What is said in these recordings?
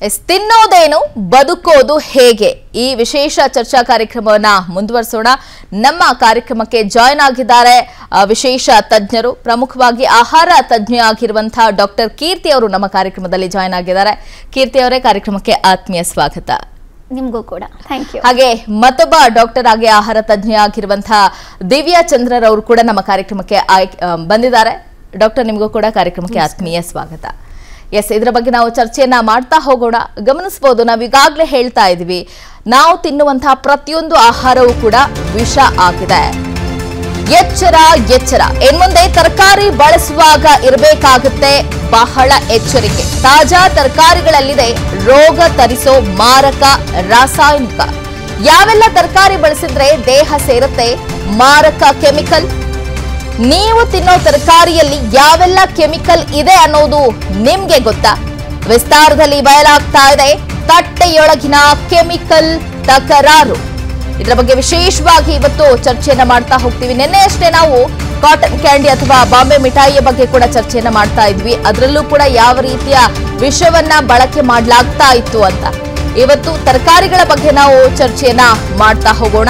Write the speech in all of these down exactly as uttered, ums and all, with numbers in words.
S ತಿನ್ನೋದೇನು ಬದುಕೋದು ಹೇಗೆ ಈ ವಿಶೇಷ ಚರ್ಚಾ ಕಾರ್ಯಕ್ರಮವನ್ನ ಮುಂದುವರಿಸೋಣ. ನಮ್ಮ ಕಾರ್ಯಕ್ರಮಕ್ಕೆ ಜಾಯಿನ್ ಆಗಿದ್ದಾರೆ ವಿಶೇಷ ತಜ್ಞರು, ಪ್ರಮುಖವಾಗಿ ಆಹಾರ ತಜ್ಞ ಆಗಿರುವಂತಹ ಡಾಕ್ಟರ್ ಕೀರ್ತಿ ಅವರು ನಮ್ಮ ಕಾರ್ಯಕ್ರಮದಲ್ಲಿ ಜಾಯಿನ್ ಆಗಿದ್ದಾರೆ. ಕೀರ್ತಿ ಅವರೇ, ಕಾರ್ಯಕ್ರಮಕ್ಕೆ ಆತ್ಮೀಯ ಸ್ವಾಗತ. ನಿಮಗೂ ಕೂಡ ಥ್ಯಾಂಕ್ ಯು. ಹಾಗೆ ಮತ್ತೊಬ್ಬ ಡಾಕ್ಟರ್ ಆಗಿ ಆಹಾರ ತಜ್ಞ ಆಗಿರುವಂತಹ ದಿವ್ಯಾ ಚಂದ್ರರ್ ಅವರು ಕೂಡ ನಮ್ಮ ಕಾರ್ಯಕ್ರಮಕ್ಕೆ ಬಂದಿದ್ದಾರೆ. ಡಾಕ್ಟರ್, ನಿಮಗೂ ಕೂಡ ಕಾರ್ಯಕ್ರಮಕ್ಕೆ ಆತ್ಮೀಯ ಸ್ವಾಗತ. ಎಸ್, ಇದರ ಬಗ್ಗೆ ನಾವು ಚರ್ಚೆಯನ್ನ ಮಾಡ್ತಾ ಹೋಗೋಣ. ಗಮನಿಸಬಹುದು, ನಾವು ಈಗಾಗಲೇ ಹೇಳ್ತಾ ಇದೀವಿ, ನಾವು ತಿನ್ನುವಂತಹ ಪ್ರತಿಯೊಂದು ಆಹಾರವೂ ಕೂಡ ವಿಷ ಆಗಿದೆ. ಎಚ್ಚರ ಎಚ್ಚರ ಇನ್ಮುಂದೆ ತರಕಾರಿ ಬಳಸುವಾಗ ಇರಬೇಕಾಗುತ್ತೆ ಬಹಳ ಎಚ್ಚರಿಕೆ. ತಾಜಾ ತರಕಾರಿಗಳಲ್ಲಿದೆ ರೋಗ ತರಿಸೋ ಮಾರಕ ರಾಸಾಯನಿಕ. ಯಾವೆಲ್ಲ ತರಕಾರಿ ಬಳಸಿದ್ರೆ ದೇಹ ಸೇರುತ್ತೆ ಮಾರಕ ಕೆಮಿಕಲ್? ನೀವು ತಿನ್ನೋ ತರಕಾರಿಯಲ್ಲಿ ಯಾವೆಲ್ಲ ಕೆಮಿಕಲ್ ಇದೆ ಅನ್ನೋದು ನಿಮ್ಗೆ ಗೊತ್ತಾ? ವಿಸ್ತಾರದಲ್ಲಿ ಬಯಲಾಗ್ತಾ ಇದೆ ತಟ್ಟೆಯೊಳಗಿನ ಕೆಮಿಕಲ್ ತಕರಾರು. ಇದರ ಬಗ್ಗೆ ವಿಶೇಷವಾಗಿ ಇವತ್ತು ಚರ್ಚೆಯನ್ನ ಮಾಡ್ತಾ ಹೋಗ್ತೀವಿ. ನಿನ್ನೆ ಅಷ್ಟೇ ನಾವು ಕಾಟನ್ ಕ್ಯಾಂಡಿ ಅಥವಾ ಬಾಂಬೆ ಮಿಠಾಯಿಯ ಬಗ್ಗೆ ಕೂಡ ಚರ್ಚೆಯನ್ನ ಮಾಡ್ತಾ ಇದ್ವಿ. ಅದರಲ್ಲೂ ಕೂಡ ಯಾವ ರೀತಿಯ ವಿಷವನ್ನ ಬಳಕೆ ಮಾಡಲಾಗ್ತಾ ಇತ್ತು ಅಂತ. ಇವತ್ತು ತರಕಾರಿಗಳ ಬಗ್ಗೆ ನಾವು ಚರ್ಚೆಯನ್ನ ಮಾಡ್ತಾ ಹೋಗೋಣ.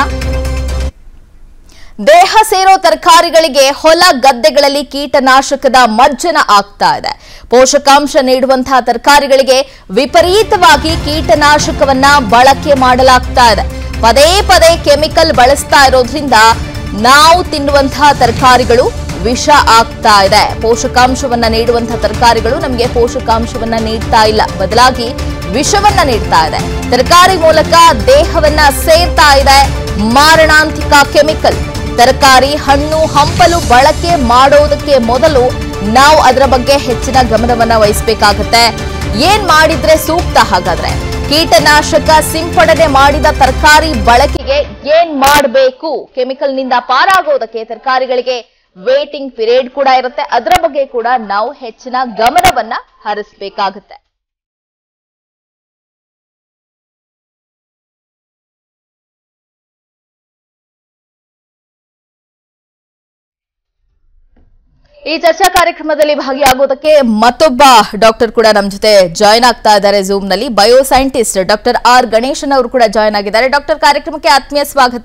ದೇಹ ಸೇರೋ ತರಕಾರಿಗಳಿಗೆ ಹೊಲ ಗದ್ದೆಗಳಲ್ಲಿ ಕೀಟನಾಶಕದ ಮಜ್ಜನ ಆಗ್ತಾ ಇದೆ. ಪೋಷಕಾಂಶ ನೀಡುವಂತಹ ತರಕಾರಿಗಳಿಗೆ ವಿಪರೀತವಾಗಿ ಕೀಟನಾಶಕವನ್ನ ಬಳಕೆ ಮಾಡಲಾಗ್ತಾ ಇದೆ. ಪದೇ ಪದೇ ಕೆಮಿಕಲ್ ಬಳಸ್ತಾ ಇರೋದ್ರಿಂದ ನಾವು ತಿನ್ನುವಂತಹ ತರಕಾರಿಗಳು ವಿಷ ಆಗ್ತಾ ಇದೆ. ಪೋಷಕಾಂಶವನ್ನ ನೀಡುವಂತಹ ತರಕಾರಿಗಳು ನಮಗೆ ಪೋಷಕಾಂಶವನ್ನ ನೀಡ್ತಾ ಇಲ್ಲ, ಬದಲಾಗಿ ವಿಷವನ್ನ ನೀಡ್ತಾ ಇದೆ. ತರಕಾರಿ ಮೂಲಕ ದೇಹವನ್ನ ಸೇರ್ತಾ ಇದೆ ಮಾರಣಾಂತಿಕ ಕೆಮಿಕಲ್. ತರಕಾರಿ, ಹಣ್ಣು, ಹಂಪಲು ಬಳಕೆ ಮಾಡೋದಕ್ಕೆ ಮೊದಲು ನಾವು ಅದರ ಬಗ್ಗೆ ಹೆಚ್ಚಿನ ಗಮನವನ್ನ ವಹಿಸಬೇಕಾಗತ್ತೆ. ಏನ್ ಮಾಡಿದ್ರೆ ಸೂಕ್ತ? ಹಾಗಾದ್ರೆ ಕೀಟನಾಶಕ ಸಿಂಪಡಣೆ ಮಾಡಿದ ತರಕಾರಿ ಬಳಕೆಗೆ ಏನ್ ಮಾಡಬೇಕು? ಕೆಮಿಕಲ್ ನಿಂದ ಪಾರಾಗೋದಕ್ಕೆ ತರಕಾರಿಗಳಿಗೆ ವೇಟಿಂಗ್ ಪೀರಿಯಡ್ ಕೂಡ ಇರುತ್ತೆ. ಅದರ ಬಗ್ಗೆ ಕೂಡ ನಾವು ಹೆಚ್ಚಿನ ಗಮನವನ್ನ ಹರಿಸಬೇಕಾಗುತ್ತೆ. ಈ ಚರ್ಚಾ ಕಾರ್ಯಕ್ರಮದಲ್ಲಿ ಭಾಗಿಯಾಗೋದಕ್ಕೆ ಮತ್ತೊಬ್ಬ ಡಾಕ್ಟರ್ ಕೂಡ ನಮ್ಮ ಜೊತೆ ಜಾಯಿನ್ ಆಗ್ತಾ ಇದ್ದಾರೆ ಝೂಮ್ ನಲ್ಲಿ. Bio scientist doctor R Ganeshan ಅವರು ಕೂಡ ಜಾಯಿನ್ ಆಗಿದ್ದಾರೆ. ಡಾಕ್ಟರ್, ಕಾರ್ಯಕ್ರಮಕ್ಕೆ ಆತ್ಮೀಯ ಸ್ವಾಗತ.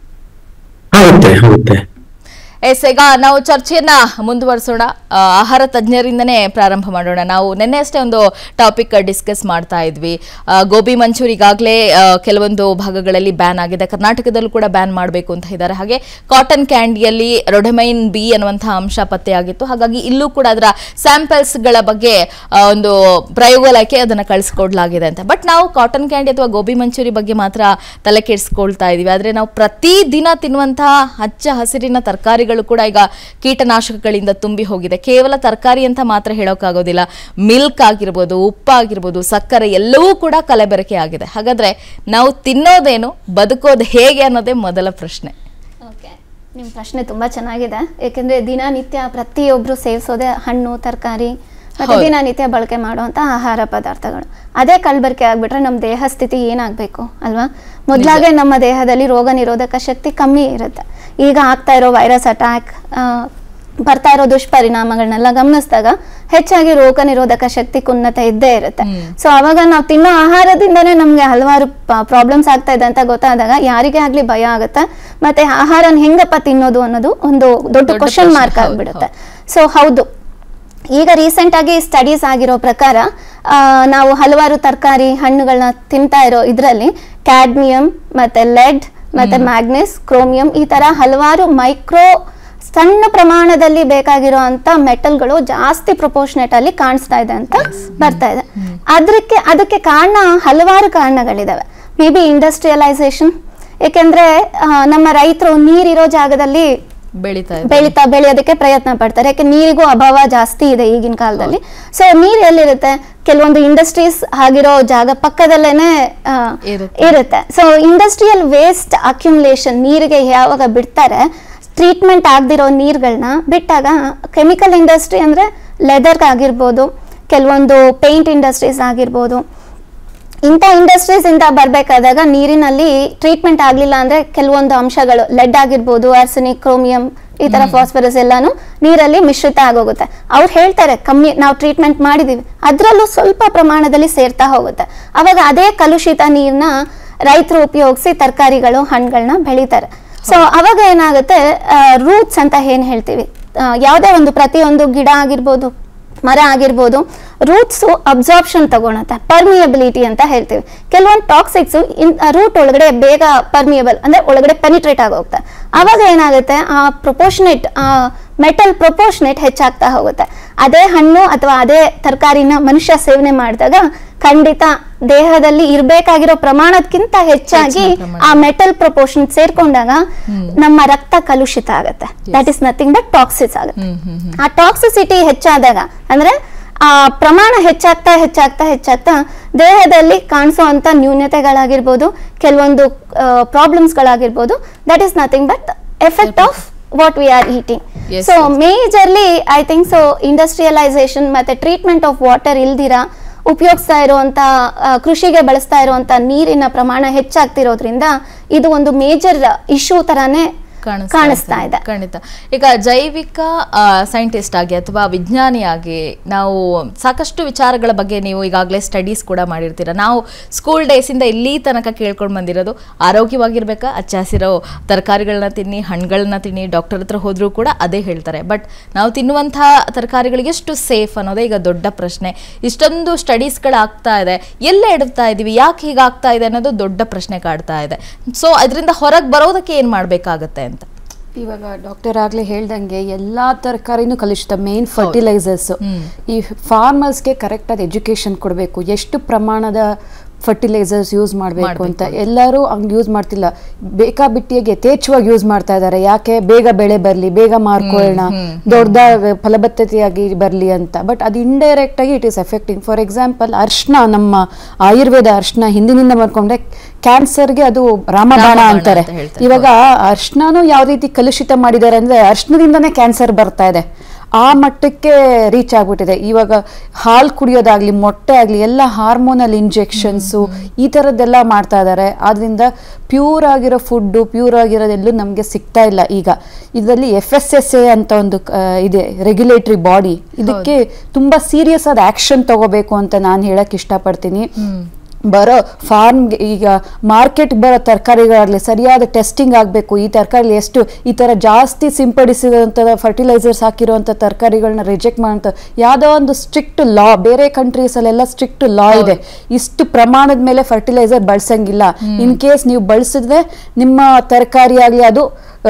ಎಸ್, ಈಗ ನಾವು ಚರ್ಚೆಯನ್ನ ಮುಂದುವರಿಸೋಣ. ಆಹಾರ ತಜ್ಞರಿಂದನೇ ಪ್ರಾರಂಭ ಮಾಡೋಣ. ನಾವು ನಿನ್ನೆ ಅಷ್ಟೇ ಒಂದು ಟಾಪಿಕ್ ಡಿಸ್ಕಸ್ ಮಾಡ್ತಾ ಇದ್ವಿ. ಗೋಬಿ ಮಂಚೂರಿ ಈಗಾಗಲೇ ಕೆಲವೊಂದು ಭಾಗಗಳಲ್ಲಿ ಬ್ಯಾನ್ ಆಗಿದೆ, ಕರ್ನಾಟಕದಲ್ಲೂ ಕೂಡ ಬ್ಯಾನ್ ಮಾಡಬೇಕು ಅಂತ ಇದ್ದಾರೆ. ಹಾಗೆ ಕಾಟನ್ ಕ್ಯಾಂಡಿಯಲ್ಲಿ ರೊಡೆಮೈನ್ ಬಿ ಅನ್ನುವಂತಹ ಅಂಶ ಪತ್ತೆಯಾಗಿತ್ತು. ಹಾಗಾಗಿ ಇಲ್ಲೂ ಕೂಡ ಅದರ ಸ್ಯಾಂಪಲ್ಸ್ಗಳ ಬಗ್ಗೆ ಒಂದು ಪ್ರಯೋಗಾಲಯಕ್ಕೆ ಅದನ್ನು ಕಳಿಸ್ಕೊಡ್ಲಾಗಿದೆ ಅಂತ. ಬಟ್ ನಾವು ಕಾಟನ್ ಕ್ಯಾಂಡಿ ಅಥವಾ ಗೋಬಿ ಮಂಚೂರಿ ಬಗ್ಗೆ ಮಾತ್ರ ತಲೆ ಕೆಡಿಸ್ಕೊಳ್ತಾ ಇದೀವಿ. ಆದರೆ ನಾವು ಪ್ರತಿದಿನ ತಿನ್ನುವಂತಹ ಹಚ್ಚ ಹಸಿರಿನ ತರಕಾರಿ ಕೂಡ ಈಗ ಕೀಟನಾಶಕಗಳಿಂದ ತುಂಬಿ ಹೋಗಿದೆ. ಕೇವಲ ತರಕಾರಿ ಅಂತ ಮಾತ್ರ ಹೇಳೋಕ್ಕಾಗೋದಿಲ್ಲ. ಮಿಲ್ಕ್ ಆಗಿರ್ಬೋದು, ಉಪ್ಪಾಗಿರ್ಬೋದು, ಸಕ್ಕರೆ ಎಲ್ಲವೂ ಕೂಡ ಕಲಬೆರಕೆ ಆಗಿದೆ. ಹಾಗಾದ್ರೆ ನಾವು ತಿನ್ನೋದೇನು, ಬದುಕೋದು ಹೇಗೆ ಅನ್ನೋದೇ ಮೊದಲ ಪ್ರಶ್ನೆ. ಓಕೆ, ನಿಮ್ಮ ಪ್ರಶ್ನೆ ತುಂಬಾ ಚೆನ್ನಾಗಿದೆ. ಯಾಕೆಂದ್ರೆ ದಿನನಿತ್ಯ ಪ್ರತಿಯೊಬ್ರು ಸೇವಿಸೋದೇ ಹಣ್ಣು, ತರಕಾರಿ ಮತ್ತೆ ದಿನನಿತ್ಯ ಬಳಕೆ ಮಾಡುವಂತ ಆಹಾರ ಪದಾರ್ಥಗಳು. ಅದೇ ಕಲಬೆರಕೆ ಆಗ್ಬಿಟ್ರೆ ನಮ್ಮ ದೇಹ ಸ್ಥಿತಿ ಏನಾಗಬೇಕು ಅಲ್ವಾ? ಮೊದಲಾಗೆ ನಮ್ಮ ದೇಹದಲ್ಲಿ ರೋಗ ನಿರೋಧಕ ಶಕ್ತಿ ಕಮ್ಮಿ ಇರುತ್ತೆ. ಈಗ ಆಗ್ತಾ ಇರೋ ವೈರಸ್ ಅಟ್ಯಾಕ್, ಬರ್ತಾ ಇರೋ ದುಷ್ಪರಿಣಾಮಗಳನ್ನೆಲ್ಲ ಗಮನಿಸಿದಾಗ ಹೆಚ್ಚಾಗಿ ರೋಗ ನಿರೋಧಕ ಶಕ್ತಿ ಉನ್ನತ ಇದ್ದೇ ಇರುತ್ತೆ. ಸೊ ಅವಾಗ ನಾವು ತಿನ್ನೋ ಆಹಾರದಿಂದನೇ ನಮ್ಗೆ ಹಲವಾರು ಪ್ರಾಬ್ಲಮ್ಸ್ ಆಗ್ತಾ ಇದೆ ಅಂತ ಗೊತ್ತಾದಾಗ ಯಾರಿಗೇ ಆಗ್ಲಿ ಭಯ ಆಗುತ್ತೆ. ಮತ್ತೆ ಆಹಾರನ ಹೆಂಗಪ್ಪ ತಿನ್ನೋದು ಅನ್ನೋದು ಒಂದು ದೊಡ್ಡ ಕ್ವಶನ್ ಮಾರ್ಕ್ ಆಗ್ಬಿಡುತ್ತೆ. ಸೊ ಹೌದು, ಈಗ ರೀಸೆಂಟ್ ಆಗಿ ಸ್ಟಡೀಸ್ ಆಗಿರೋ ಪ್ರಕಾರ ನಾವು ಹಲವಾರು ತರಕಾರಿ, ಹಣ್ಣುಗಳನ್ನ ತಿಂತಾ ಇರೋ ಇದರಲ್ಲಿ ಕ್ಯಾಡ್ಮಿಯಂ ಮತ್ತೆ ಲೆಡ್ ಮತ್ತೆ ಮ್ಯಾಗ್ನೀಸ್, ಕ್ರೋಮಿಯಂ ಈ ತರ ಹಲವಾರು ಮೈಕ್ರೋ ಸಣ್ಣ ಪ್ರಮಾಣದಲ್ಲಿ ಬೇಕಾಗಿರೋ ಅಂತ ಮೆಟಲ್ಗಳು ಜಾಸ್ತಿ ಪ್ರಪೋರ್ಷನೇಟ್ ಅಲ್ಲಿ ಕಾಣಿಸ್ತಾ ಇದೆ ಅಂತ ಬರ್ತಾ ಇದೆ. ಅದಕ್ಕೆ ಅದಕ್ಕೆ ಕಾರಣ ಹಲವಾರು ಕಾರಣಗಳಿದಾವೆ. May be industrialisation. ಯಾಕೆಂದ್ರೆ ನಮ್ಮ ರೈತರು ನೀರಿರೋ ಜಾಗದಲ್ಲಿ ಬೆಳಿತಾ ಬೆಳಿತಾ ಬೆಳೆಯೋದಕ್ಕೆ ಪ್ರಯತ್ನ ಪಡ್ತಾರೆ. ಯಾಕೆ ನೀರಿಗೂ ಅಭಾವ ಜಾಸ್ತಿ ಇದೆ ಈಗಿನ ಕಾಲದಲ್ಲಿ. ಸೊ ನೀರು ಎಲ್ಲಿರುತ್ತೆ? ಕೆಲವೊಂದು ಇಂಡಸ್ಟ್ರೀಸ್ ಆಗಿರೋ ಜಾಗ ಪಕ್ಕದಲ್ಲೇನೆ ಇರುತ್ತೆ. ಸೊ ಇಂಡಸ್ಟ್ರಿಯಲ್ ವೇಸ್ಟ್ ಅಕ್ಯುಮುಲೇಷನ್, ನೀರಿಗೆ ಯಾವಾಗ ಬಿಡ್ತಾರೆ, ಟ್ರೀಟ್ಮೆಂಟ್ ಆಗದಿರೋ ನೀರುಗಳನ್ನ ಬಿಟ್ಟಾಗ, ಕೆಮಿಕಲ್ ಇಂಡಸ್ಟ್ರಿ ಅಂದ್ರೆ ಲೆದರ್ ಆಗಿರ್ಬೋದು, ಕೆಲವೊಂದು ಪೇಂಟ್ ಇಂಡಸ್ಟ್ರೀಸ್ ಆಗಿರ್ಬೋದು, ಇಂಥ ಇಂಡಸ್ಟ್ರೀಸ್ ಇಂದ ಬರಬೇಕಾದಾಗ ನೀರಿನಲ್ಲಿ ಟ್ರೀಟ್ಮೆಂಟ್ ಆಗಲಿಲ್ಲ ಅಂದ್ರೆ ಕೆಲವೊಂದು ಅಂಶಗಳು ಲೆಡ್ ಆಗಿರ್ಬೋದು, ಆರ್ಸೆನಿಕ್, ಕ್ರೋಮಿಯಂ ಈ ತರ ಫಾಸ್ಫರಸ್ ಎಲ್ಲಾನು ನೀರಲ್ಲಿ ಮಿಶ್ರಿತ ಆಗೋಗುತ್ತೆ. ಅವ್ರು ಹೇಳ್ತಾರೆ ಕಮ್ಮಿ ನಾವು ಟ್ರೀಟ್ಮೆಂಟ್ ಮಾಡಿದೀವಿ, ಅದ್ರಲ್ಲೂ ಸ್ವಲ್ಪ ಪ್ರಮಾಣದಲ್ಲಿ ಸೇರ್ತಾ ಹೋಗುತ್ತೆ. ಅವಾಗ ಅದೇ ಕಲುಷಿತ ನೀರ್ನ ರೈತರು ಉಪಯೋಗಿಸಿ ತರಕಾರಿಗಳು ಹಣ್ಣುಗಳನ್ನ ಬೆಳಿತಾರೆ. ಸೊ ಅವಾಗ ಏನಾಗುತ್ತೆ, ರೂಟ್ಸ್ ಅಂತ ಏನ್ ಹೇಳ್ತೀವಿ, ಯಾವುದೇ ಒಂದು ಪ್ರತಿಯೊಂದು ಗಿಡ ಆಗಿರ್ಬೋದು ಮರ ಆಗಿರ್ಬೋದು, ರೂಟ್ಸ್ ಅಬ್ಸಾರ್ಪ್ಷನ್ ತಗೊಳತ್ತೆ, ಪರ್ಮಿಯಬಿಲಿಟಿ ಅಂತ ಹೇಳ್ತೀವಿ. ಕೆಲವೊಂದು ಟಾಕ್ಸಿಕ್ಸ್ ರೂಟ್ ಒಳಗಡೆ ಬೇಗ ಪರ್ಮಿಯಬಲ್ ಅಂದ್ರೆ ಒಳಗಡೆ ಪೆನಿಟ್ರೇಟ್ ಆಗೋಗುತ್ತೆ. ಅವಾಗ ಏನಾಗುತ್ತೆ, ಆ ಪ್ರೊಪೋರ್ಷನೇಟ್ ಆ ಮೆಟಲ್ ಪ್ರೊಪೋರ್ಷನೇಟ್ ಹೆಚ್ಚಾಗ್ತಾ ಹೋಗುತ್ತೆ. ಅದೇ ಹಣ್ಣು ಅಥವಾ ಅದೇ ತರಕಾರಿನ ಮನುಷ್ಯ ಸೇವನೆ ಮಾಡಿದಾಗ ಖಂಡಿತ ದೇಹದಲ್ಲಿ ಇರ್ಬೇಕಾಗಿರೋ ಪ್ರಮಾಣಕ್ಕಿಂತ ಹೆಚ್ಚಾಗಿ ಆ ಮೆಟಲ್ ಪ್ರೊಪೋರ್ಷನ್ ಸೇರ್ಕೊಂಡಾಗ ನಮ್ಮ ರಕ್ತ ಕಲುಷಿತ ಆಗುತ್ತೆ. That is nothing but toxins ಆಗುತ್ತೆ. ಆ ಟಾಕ್ಸಿಸಿಟಿ ಹೆಚ್ಚಾದಾಗ ಅಂದ್ರೆ ಆ ಪ್ರಮಾಣ ಹೆಚ್ಚಾಗ್ತಾ ಹೆಚ್ಚಾಗ್ತಾ ಹೆಚ್ಚಾಗ್ತಾ ದೇಹದಲ್ಲಿ ಕಾಣಿಸುವಂತ ನ್ಯೂನತೆಗಳಾಗಿರ್ಬೋದು, ಕೆಲವೊಂದು ಪ್ರಾಬ್ಲಮ್ಸ್ ಗಳಾಗಿರ್ಬೋದು, that is nothing but effect of what we are eating. Yes, so yes. Majorly I think so industrialization ಮತ್ತೆ ಟ್ರೀಟ್ಮೆಂಟ್ ಆಫ್ ವಾಟರ್ ಇಲ್ದಿರಾ ಉಪಯೋಗಿಸ್ತಾ ಇರುವಂತ ಕೃಷಿಗೆ ಬಳಸ್ತಾ ಇರುವಂತ ನೀರಿನ ಪ್ರಮಾಣ ಹೆಚ್ಚಾಗ್ತಿರೋದ್ರಿಂದ ಇದು ಒಂದು ಮೇಜರ್ ಇಶ್ಯೂ ತರಾನೇ ಕಾಣಿಸ್ತಾ ಇದೆ. ಖಂಡಿತ. ಈಗ ಜೈವಿಕ ಸೈಂಟಿಸ್ಟ್ ಆಗಿ ಅಥವಾ ವಿಜ್ಞಾನಿಯಾಗಿ ನಾವು ಸಾಕಷ್ಟು ವಿಚಾರಗಳ ಬಗ್ಗೆ ನೀವು ಈಗಾಗಲೇ ಸ್ಟಡೀಸ್ ಕೂಡ ಮಾಡಿರ್ತೀರ. ನಾವು ಸ್ಕೂಲ್ ಡೇಸಿಂದ ಇಲ್ಲಿ ತನಕ ಕೇಳ್ಕೊಂಡು ಬಂದಿರೋದು ಆರೋಗ್ಯವಾಗಿರ್ಬೇಕಾ, ಹಚ್ಚ ಹಸಿರೋ ತರಕಾರಿಗಳನ್ನ ತಿನ್ನಿ, ಹಣ್ಣುಗಳನ್ನ ತಿನ್ನಿ, ಡಾಕ್ಟರ್ ಹತ್ರ ಹೋದ್ರೂ ಕೂಡ ಅದೇ ಹೇಳ್ತಾರೆ. ಬಟ್ ನಾವು ತಿನ್ನುವಂತಹ ತರಕಾರಿಗಳಿಗೆ ಎಷ್ಟು ಸೇಫ್ ಅನ್ನೋದೇ ಈಗ ದೊಡ್ಡ ಪ್ರಶ್ನೆ. ಇಷ್ಟೊಂದು ಸ್ಟಡೀಸ್ಗಳಾಗ್ತಾ ಇದೆ, ಎಲ್ಲ ಎಡುತ್ತಾ ಇದೀವಿ, ಯಾಕೆ ಹೀಗಾಗ್ತಾ ಇದೆ ಅನ್ನೋದು ದೊಡ್ಡ ಪ್ರಶ್ನೆ ಕಾಡ್ತಾ ಇದೆ. ಸೊ ಅದರಿಂದ ಹೊರಗೆ ಬರೋದಕ್ಕೆ ಏನು ಮಾಡಬೇಕಾಗತ್ತೆ ಅಂತ? ಇವಾಗ ಡಾಕ್ಟರ್ ಆಗ್ಲೇ ಹೇಳ್ದಂಗೆ ಎಲ್ಲಾ ತರಕಾರಿನೂ ಕಲುಷಿತ, ಮೇನ್ ಫರ್ಟಿಲೈಸರ್ಸ್. ಈ ಫಾರ್ಮರ್ಸ್ಗೆ ಕರೆಕ್ಟ್ ಆದ ಎಜುಕೇಶನ್ ಕೊಡಬೇಕು, ಎಷ್ಟು ಪ್ರಮಾಣದ ಫರ್ಟಿಲೈಸರ್ಸ್ ಯೂಸ್ ಮಾಡಬೇಕು ಅಂತ. ಎಲ್ಲರೂ ಹಂಗೆ ಯೂಸ್ ಮಾಡ್ತಿಲ್ಲ, ಬೇಕಾಬಿಟ್ಟಿಯಾಗಿ ಯಥೇಚ್ಛವಾಗಿ ಯೂಸ್ ಮಾಡ್ತಾ ಇದ್ದಾರೆ. ಯಾಕೆ? ಬೇಗ ಬೆಳೆ ಬರಲಿ, ಬೇಗ ಮಾರ್ಕೊಳ್ಳೋಣ, ದೊಡ್ಡದಾಗಿ ಫಲವತ್ತತೆಯಾಗಿ ಬರಲಿ ಅಂತ. ಬಟ್ ಅದು ಇಂಡೈರೆಕ್ಟ್ ಆಗಿ it is affecting. For example ಅರ್ಶಿನ, ನಮ್ಮ ಆಯುರ್ವೇದ ಅರ್ಶಿನ ಹಿಂದಿನಿಂದ ಮಾಡ್ಕೊಂಡ್ರೆ ಕ್ಯಾನ್ಸರ್ಗೆ ಅದು ರಾಮಬಾಣ ಅಂತಾರೆ. ಇವಾಗ ಅರ್ಶಿನೂ ಯಾವ ರೀತಿ ಕಲುಷಿತ ಮಾಡಿದ್ದಾರೆ ಅಂದ್ರೆ ಅರ್ಶಿನದಿಂದನೇ ಕ್ಯಾನ್ಸರ್ ಬರ್ತಾ ಇದೆ, ಆ ಮಟ್ಟಕ್ಕೆ ರೀಚ್ ಆಗ್ಬಿಟ್ಟಿದೆ. ಇವಾಗ ಹಾಲು ಕುಡಿಯೋದಾಗ್ಲಿ, ಮೊಟ್ಟೆ ಆಗಲಿ, ಎಲ್ಲ ಹಾರ್ಮೋನಲ್ ಇಂಜೆಕ್ಷನ್ಸು ಈ ಥರದ್ದೆಲ್ಲ ಮಾಡ್ತಾ ಇದ್ದಾರೆ. ಆದ್ರಿಂದ ಪ್ಯೂರ್ ಆಗಿರೋ ಫುಡ್ಡು, ಪ್ಯೂರ್ ಆಗಿರೋದೆಲ್ಲೂ ನಮಗೆ ಸಿಗ್ತಾ ಇಲ್ಲ. ಈಗ ಇದರಲ್ಲಿ ಎಫ್ ಎಸ್ ಎಸ್ ಎ ಅಂತ ಒಂದು ಇದೆ, ರೆಗ್ಯುಲೇಟರಿ ಬಾಡಿ. ಇದಕ್ಕೆ ತುಂಬಾ ಸೀರಿಯಸ್ ಆದ ಆಕ್ಷನ್ ತಗೋಬೇಕು ಅಂತ ನಾನು ಹೇಳಕ್ ಇಷ್ಟಪಡ್ತೀನಿ. ಬರೋ ಫಾರ್ಮ್ಗೆ, ಈಗ ಮಾರ್ಕೆಟ್ ಬರೋ ತರಕಾರಿಗಳಾಗಲಿ ಸರಿಯಾದ ಟೆಸ್ಟಿಂಗ್ ಆಗಬೇಕು. ಈ ತರಕಾರಿ ಎಷ್ಟು ಈ ಥರ ಜಾಸ್ತಿ ಸಿಂಪಡಿಸಿದಂಥ ಫರ್ಟಿಲೈಸರ್ಸ್ ಹಾಕಿರುವಂಥ ತರಕಾರಿಗಳನ್ನ ರಿಜೆಕ್ಟ್ ಮಾಡೋಂಥ ಯಾವುದೋ ಒಂದು ಸ್ಟ್ರಿಕ್ಟ್ ಲಾ, ಬೇರೆ ಕಂಟ್ರೀಸಲ್ಲೆಲ್ಲ ಸ್ಟ್ರಿಕ್ಟ್ ಲಾ ಇದೆ, ಇಷ್ಟು ಪ್ರಮಾಣದ ಮೇಲೆ ಫರ್ಟಿಲೈಸರ್ ಬಳಸಂಗಿಲ್ಲ. ಇನ್ ಕೇಸ್ ನೀವು ಬಳಸಿದ್ರೆ ನಿಮ್ಮ ತರಕಾರಿ ಆಗಲಿ ಅದು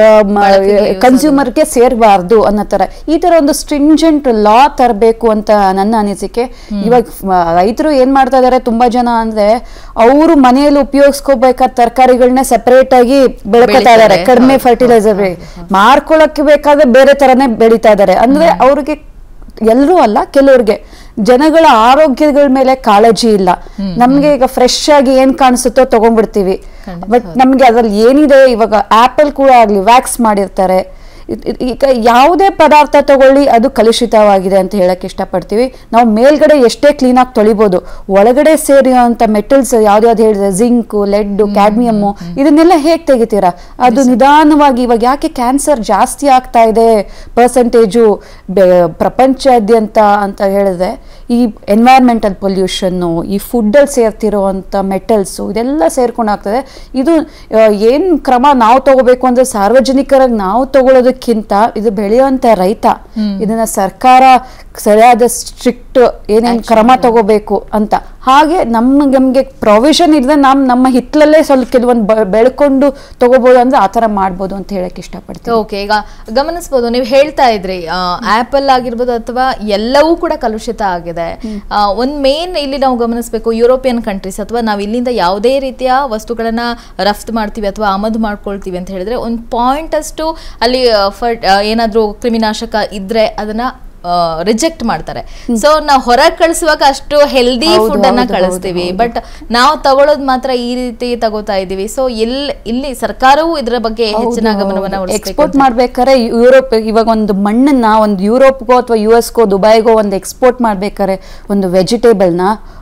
ಕನ್ಸ್ಯೂಮರ್ಗೆ ಸೇರಬಾರ್ದು ಅನ್ನೋ ತರ ಈ ತರ ಒಂದು ಸ್ಟ್ರಿಂಜೆಂಟ್ ಲಾ ತರಬೇಕು ಅಂತ ನನ್ನ ಅನಿಸಿಕೆ. ಇವಾಗ ರೈತರು ಏನ್ ಮಾಡ್ತಾ ಇದಾರೆ ತುಂಬಾ ಜನ ಅಂದ್ರೆ, ಅವರು ಮನೆಯಲ್ಲಿ ಉಪಯೋಗಿಸ್ಕೋಬೇಕಾದ ತರಕಾರಿಗಳನ್ನ ಸೆಪರೇಟ್ ಆಗಿ ಬೆಳ್ಕೊತಾ ಇದಾರೆ, ಕಡಿಮೆ ಫರ್ಟಿಲೈಸರ್ ಮಾರ್ಕೊಳಕ್ಕೆ ಬೇಕಾದ್ರೆ ಬೇರೆ ತರನೇ ಬೆಳೀತಾ ಇದಾರೆ. ಅಂದ್ರೆ ಅವ್ರಿಗೆ, ಎಲ್ಲರೂ ಅಲ್ಲ, ಕೆಲವ್ರಿಗೆ ಜನಗಳ ಆರೋಗ್ಯಗಳ ಮೇಲೆ ಕಾಳಜಿ ಇಲ್ಲ. ನಮ್ಗೆ ಈಗ ಫ್ರೆಶ್ ಆಗಿ ಏನ್ ಕಾಣಿಸುತ್ತೋ ತಗೊಂಡ್ಬಿಡ್ತೀವಿ. ಬಟ್ ನಮ್ಗೆ ಅದ್ರಲ್ಲಿ ಏನಿದೆ, ಇವಾಗ ಆಪಲ್ ಕೂಡ ಆಗ್ಲಿ ವ್ಯಾಕ್ಸ್ ಮಾಡಿರ್ತಾರೆ. ಈಗ ಯಾವುದೇ ಪದಾರ್ಥ ತಗೊಳ್ಳಿ ಅದು ಕಲುಷಿತವಾಗಿದೆ ಅಂತ ಹೇಳಕ್ ಇಷ್ಟಪಡ್ತೀವಿ. ನಾವು ಮೇಲ್ಗಡೆ ಎಷ್ಟೇ ಕ್ಲೀನ್ ಆಗಿ ತೊಳಿಬಹುದು, ಒಳಗಡೆ ಸೇರಿರುವಂತ ಮೆಟಲ್ಸ್ ಯಾವ್ದಾವ್ದು ಹೇಳಿದ್ರೆ ಜಿಂಕು, ಲೆಡ್, ಕ್ಯಾಡ್ಮಿಯಮ್ಮು, ಇದನ್ನೆಲ್ಲ ಹೇಗ್ ತೆಗಿತೀರಾ? ಅದು ನಿಧಾನವಾಗಿ, ಇವಾಗ ಯಾಕೆ ಕ್ಯಾನ್ಸರ್ ಜಾಸ್ತಿ ಆಗ್ತಾ ಇದೆ ಪರ್ಸೆಂಟೇಜು ಪ್ರಪಂಚಾದ್ಯಂತ ಅಂತ ಹೇಳಿದ್ರೆ, ಈ ಎನ್ವೈರ್ಮೆಂಟಲ್ ಪೊಲ್ಯೂಷನ್ನು, ಈ ಫುಡ್ಡಲ್ಲಿ ಸೇರ್ತಿರೋವಂಥ ಮೆಟಲ್ಸು, ಇದೆಲ್ಲ ಸೇರ್ಕೊಂಡು ಆಗ್ತದೆ. ಇದು ಏನು ಕ್ರಮ ನಾವು ತಗೋಬೇಕು ಅಂದ್ರೆ, ಸಾರ್ವಜನಿಕರಾಗಿ ನಾವು ತಗೊಳ್ಳೋದಕ್ಕಿಂತ ಇದು ಬೆಳೆಯುವಂತ ರೈತ, ಇದನ್ನ ಸರ್ಕಾರ ಸರಿಯಾದ ಸ್ಟ್ರಿಕ್ಟ್ ಏನೇನು ಕ್ರಮ ತಗೋಬೇಕು ಅಂತ. ಹಾಗೆ ನಮ್ಮ ನಮ್ಗೆ ಪ್ರೊವಿಷನ್ ಇದ್ರೆ ನಮ್ ನಮ್ಮ ಹಿತ್ತಲಲ್ಲೇ ಸ್ವಲ್ಪ ಕೆಲವೊಂದು ಬೆಳ್ಕೊಂಡು ತಗೋಬಹುದು ಅಂದ್ರೆ ಆತರ ಮಾಡ್ಬೋದು ಅಂತ ಹೇಳಕ್ ಇಷ್ಟಪಡ್ತೀನಿ. ಓಕೆ, ಈಗ ಗಮನಿಸಬಹುದು, ನೀವು ಹೇಳ್ತಾ ಇದ್ರಿ ಆಪಲ್ ಆಗಿರ್ಬೋದು ಅಥವಾ ಎಲ್ಲವೂ ಕೂಡ ಕಲುಷಿತ ಆಗಿದೆ. ಒಂದ್ ಮೇನ್ ಇಲ್ಲಿ ನಾವು ಗಮನಿಸಬೇಕು, ಯುರೋಪಿಯನ್ ಕಂಟ್ರೀಸ್ ಅಥವಾ ನಾವು ಇಲ್ಲಿಂದ ಯಾವುದೇ ರೀತಿಯ ವಸ್ತುಗಳನ್ನ ರಫ್ತು ಮಾಡ್ತೀವಿ ಅಥವಾ ಆಮದು ಮಾಡ್ಕೊಳ್ತೀವಿ ಅಂತ ಹೇಳಿದ್ರೆ, ಒಂದು ಪಾಯಿಂಟ್ ಅಷ್ಟು ಅಲ್ಲಿ ಏನಾದ್ರೂ ಕ್ರಿಮಿನಾಶಕ ಇದ್ರೆ ಅದನ್ನ ರಿಜೆಕ್ಟ್ ಮಾಡ್ತಾರೆ. ಸೊ ನಾವು ಹೊರಗೆ ಕಳಿಸುವಾಗ ಅಷ್ಟು ಹೆಲ್ದಿ ಫುಡ್ ಅನ್ನ ಕಳಿಸ್ತೀವಿ, ಬಟ್ ನಾವು ತಗೊಳ್ಳೋದು ಮಾತ್ರ ಈ ರೀತಿ ತಗೋತಾ ಇದೀವಿ. ಸೊ ಇಲ್ಲಿ ಇಲ್ಲಿ ಸರ್ಕಾರವು ಇದರ ಬಗ್ಗೆ ಹೆಚ್ಚಿನ ಗಮನವನ್ನ ಎಕ್ಸ್ಪೋರ್ಟ್ ಮಾಡ್ಬೇಕಾದ್ರೆ, ಯುರೋಪ್ ಇವಾಗ ಒಂದು ಮಣ್ಣನ್ನ ಒಂದು ಯುರೋಪ್ಗೋ ಅಥವಾ ಯು ಎಸ್ಗೋ ದುಬೈಗೋ ಒಂದು ಎಕ್ಸ್ಪೋರ್ಟ್ ಮಾಡ್ಬೇಕಾದ್ರೆ ಒಂದು ವೆಜಿಟೇಬಲ್ನ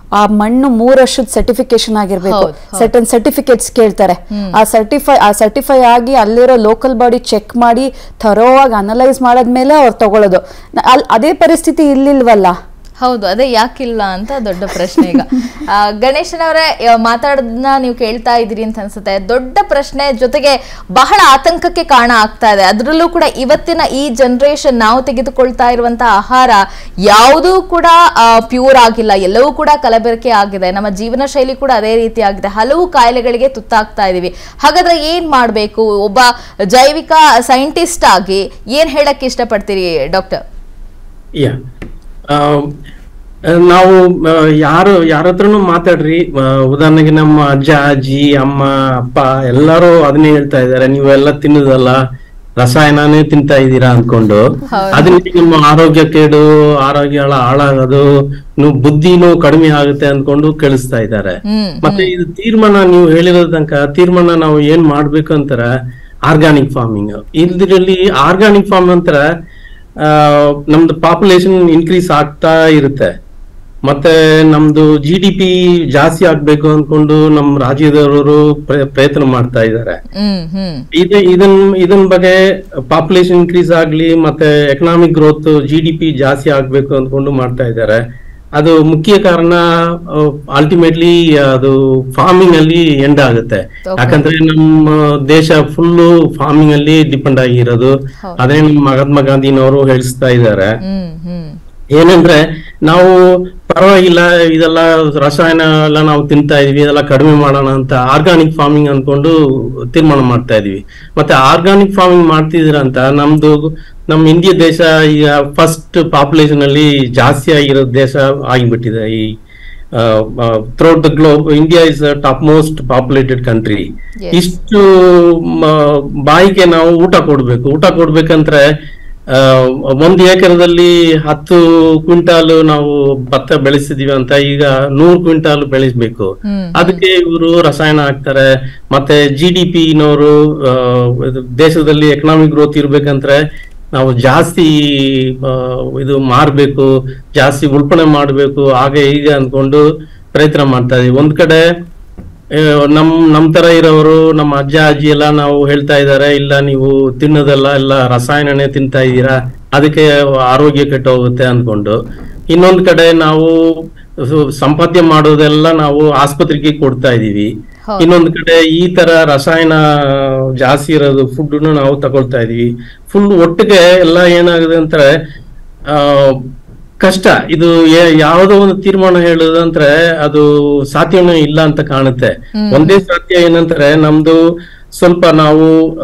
ಆ ಮಣ್ಣು ಮೂರು ವರ್ಷದ ಸರ್ಟಿಫಿಕೇಶನ್ ಆಗಿರ್ಬೇಕು, ಸರ್ಟನ್ ಸರ್ಟಿಫಿಕೇಟ್ಸ್ ಕೇಳ್ತಾರೆ. ಆ ಸರ್ಟಿಫೈ ಆ ಸರ್ಟಿಫೈ ಆಗಿ ಅಲ್ಲಿರೋ ಲೋಕಲ್ ಬಾಡಿ ಚೆಕ್ ಮಾಡಿ ಥರೋವಾಗಿ ಅನಲೈಸ್ ಮಾಡಾದ್ಮೇಲೆ ಅವ್ರು ತಗೊಳ್ಳೋದು. ಅಲ್ಲಿ ಅದೇ ಪರಿಸ್ಥಿತಿ ಇಲ್ಲಿಲ್ವಲ್ಲ. ಹೌದು, ಅದೇ ಯಾಕಿಲ್ಲ ಅಂತ ದೊಡ್ಡ ಪ್ರಶ್ನೆ. ಈಗ ಗಣೇಶನವರೇ ಮಾತಾಡೋದನ್ನ ನೀವು ಕೇಳ್ತಾ ಇದ್ದೀರಿ ಅಂತ ಅನ್ಸುತ್ತೆ. ದೊಡ್ಡ ಪ್ರಶ್ನೆ ಜೊತೆಗೆ ಬಹಳ ಆತಂಕಕ್ಕೆ ಕಾರಣ ಆಗ್ತಾ ಇದೆ. ಅದರಲ್ಲೂ ಕೂಡ ಇವತ್ತಿನ ಈ ಜನರೇಷನ್ ನಾವು ತೆಗೆದುಕೊಳ್ತಾ ಇರುವಂತಹ ಆಹಾರ ಯಾವುದೂ ಕೂಡ ಪ್ಯೂರ್ ಆಗಿಲ್ಲ, ಎಲ್ಲವೂ ಕೂಡ ಕಲಬೆರಕೆ ಆಗಿದೆ. ನಮ್ಮ ಜೀವನ ಶೈಲಿ ಕೂಡ ಅದೇ ರೀತಿ ಆಗಿದೆ. ಹಲವು ಕಾಯಿಲೆಗಳಿಗೆ ತುತ್ತಾಗ್ತಾ ಇದೀವಿ. ಹಾಗಾದ್ರೆ ಏನ್ ಮಾಡ್ಬೇಕು? ಒಬ್ಬ ಜೈವಿಕ ಸೈಂಟಿಸ್ಟ್ ಆಗಿ ಏನ್ ಹೇಳಕ್ಕೆ ಇಷ್ಟಪಡ್ತೀರಿ ಡಾಕ್ಟರ್? ನಾವು ಯಾರು ಯಾರ ಹತ್ರನು ಮಾತಾಡ್ರಿ, ಉದಾಹರಣೆಗೆ ನಮ್ಮ ಅಜ್ಜ ಅಜ್ಜಿ ಅಮ್ಮ ಅಪ್ಪ ಎಲ್ಲರೂ ಅದನ್ನೇ ಹೇಳ್ತಾ ಇದಾರೆ, ನೀವೆಲ್ಲ ತಿನ್ನೋದಲ್ಲ ರಸಾಯನನೇ ತಿಂತಾ ಇದ್ದೀರಾ ಅನ್ಕೊಂಡು. ಅದನ್ನ ನಿಮ್ಮ ಆರೋಗ್ಯ ಕೇಡು, ಆರೋಗ್ಯ ಹಾಳಾಗೋದು, ನೀವು ಬುದ್ಧಿನೂ ಕಡಿಮೆ ಆಗುತ್ತೆ ಅನ್ಕೊಂಡು ಕೇಳಿಸ್ತಾ ಇದ್ದಾರೆ. ಮತ್ತೆ ಇದು ತೀರ್ಮಾನ ನೀವು ಹೇಳಿರೋ ತನಕ ತೀರ್ಮಾನ ನಾವು ಏನ್ ಮಾಡ್ಬೇಕು ಅಂತಾರ ಆರ್ಗಾನಿಕ್ ಫಾರ್ಮಿಂಗ್. ಇದ್ರಲ್ಲಿ ಆರ್ಗಾನಿಕ್ ಫಾರ್ಮ್ ಅಂತಾರ ನಮ್ದು ಪಾಪ್ಯುಲೇಷನ್ ಇನ್ಕ್ರೀಸ್ ಆಗ್ತಾ ಇರುತ್ತೆ. ಮತ್ತೆ ನಮ್ದು ಜಿ ಡಿ ಪಿ ಜಾಸ್ತಿ ಆಗ್ಬೇಕು ಅನ್ಕೊಂಡು ನಮ್ ರಾಜ್ಯದವರು ಪ್ರಯತ್ನ ಮಾಡ್ತಾ ಇದ್ದಾರೆ. ಇದೆ ಇದನ್ ಇದನ್ ಬಗ್ಗೆ ಪಾಪ್ಯುಲೇಷನ್ ಇನ್ಕ್ರೀಸ್ ಆಗ್ಲಿ ಮತ್ತೆ economic growth G D P ಜಾಸ್ತಿ ಆಗ್ಬೇಕು ಅನ್ಕೊಂಡು ಮಾಡ್ತಾ ಇದ್ದಾರೆ. ಅದು ಮುಖ್ಯ ಕಾರಣ ಅಲ್ಟಿಮೇಟ್ಲಿ ಅದು ಫಾರ್ಮಿಂಗ್ ಅಲ್ಲಿ ಎಂಡ್ ಆಗುತ್ತೆ. ಯಾಕಂದ್ರೆ ನಮ್ಮ ದೇಶ ಫುಲ್ಲು ಫಾರ್ಮಿಂಗ್ ಅಲ್ಲಿ ಡಿಪೆಂಡ್ ಆಗಿರೋದು. ಅದೇ ನಮ್ಮ ಮಹಾತ್ಮ ಗಾಂಧಿನವರು ಹೇಳಿಸ್ತಾ ಇದ್ದಾರೆ. ಏನಂದ್ರೆ ನಾವು ಪರವಾಗಿಲ್ಲ ಇದೆಲ್ಲ ರಸಾಯನ ಎಲ್ಲ ನಾವು ತಿಂತಾ ಇದೀವಿ, ಇದೆಲ್ಲ ಕಡಿಮೆ ಮಾಡೋಣ ಅಂತ ಆರ್ಗಾನಿಕ್ ಫಾರ್ಮಿಂಗ್ ಅನ್ಕೊಂಡು ತೀರ್ಮಾನ ಮಾಡ್ತಾ ಇದೀವಿ. ಮತ್ತೆ ಆರ್ಗಾನಿಕ್ ಫಾರ್ಮಿಂಗ್ ಮಾಡ್ತಿದ್ದೀರ ಅಂತ ನಮ್ದು ನಮ್ ಇಂಡಿಯಾ ದೇಶ ಈಗ ಫಸ್ಟ್ ಪಾಪ್ಯುಲೇಷನ್ ಅಲ್ಲಿ ಜಾಸ್ತಿ ಆಗಿರೋ ದೇಶ ಆಗಿಬಿಟ್ಟಿದೆ. ಈ throughout the globe India is top most populated country. ಇಷ್ಟು ಬಾಯಿಗೆ ನಾವು ಊಟ ಕೊಡ್ಬೇಕು. ಊಟ ಕೊಡ್ಬೇಕಂದ್ರೆ ಒಂದು ಎಕರೆದಲ್ಲಿ ಹತ್ತು ಕ್ವಿಂಟಾಲ್ ನಾವು ಭತ್ತ ಬೆಳೆಸಿದೀವಿ ಅಂತ ಈಗ ನೂರು ಕ್ವಿಂಟಾಲ್ ಬೆಳೆಸ್ಬೇಕು. ಅದಕ್ಕೆ ಇವರು ರಸಾಯನ ಹಾಕ್ತಾರೆ. ಮತ್ತೆ ಜಿ ಡಿ ಪಿ ನವರು ದೇಶದಲ್ಲಿ ಎಕನಾಮಿಕ್ ಗ್ರೋತ್ ಇರ್ಬೇಕಂದ್ರೆ ನಾವು ಜಾಸ್ತಿ ಇದು ಮಾರ್ಬೇಕು, ಜಾಸ್ತಿ ಉಳ್ಪಣೆ ಮಾಡ್ಬೇಕು, ಹಾಗೆ ಹೀಗೆ ಅನ್ಕೊಂಡು ಪ್ರಯತ್ನ ಮಾಡ್ತಾ ಇದೀವಿ. ಒಂದ್ ಕಡೆ ನಮ್ ನಮ್ ತರ ಇರೋರು ನಮ್ಮ ಅಜ್ಜ ಅಜ್ಜಿ ಎಲ್ಲ ನಾವು ಹೇಳ್ತಾ ಇದಾರೆ, ಇಲ್ಲ ನೀವು ತಿನ್ನೋದೆಲ್ಲ ಎಲ್ಲ ರಸಾಯನನೇ ತಿಂತಾ ಇದ್ದೀರಾ, ಅದಕ್ಕೆ ಆರೋಗ್ಯ ಕೆಟ್ಟು ಹೋಗುತ್ತೆ ಅನ್ಕೊಂಡು. ಇನ್ನೊಂದ್ ಕಡೆ ನಾವು ಸಂಪಾದ್ಯ ಮಾಡೋದೆಲ್ಲ ನಾವು ಆಸ್ಪತ್ರೆಗೆ ಕೊಡ್ತಾ ಇದೀವಿ. ಇನ್ನೊಂದ್ ಕಡೆ ಈ ತರ ರಸಾಯನ ಜಾಸ್ತಿ ಇರೋದು ಫುಡ್ ನಾವು ತಗೊಳ್ತಾ ಇದೀವಿ. ಫುಲ್ ಒಟ್ಟಿಗೆ ಎಲ್ಲ ಏನಾಗಿದೆ ಅಂದ್ರೆ ಆ ಕಷ್ಟ. ಇದು ಯಾವುದೋ ಒಂದು ತೀರ್ಮಾನ ಹೇಳೋದಂದ್ರೆ ಅದು ಸಾಧ್ಯವೇ ಇಲ್ಲ ಅಂತ ಕಾಣುತ್ತೆ. ಒಂದೇ ಸಾಧ್ಯ ಏನಂದ್ರೆ ನಮ್ದು ಸ್ವಲ್ಪ ನಾವು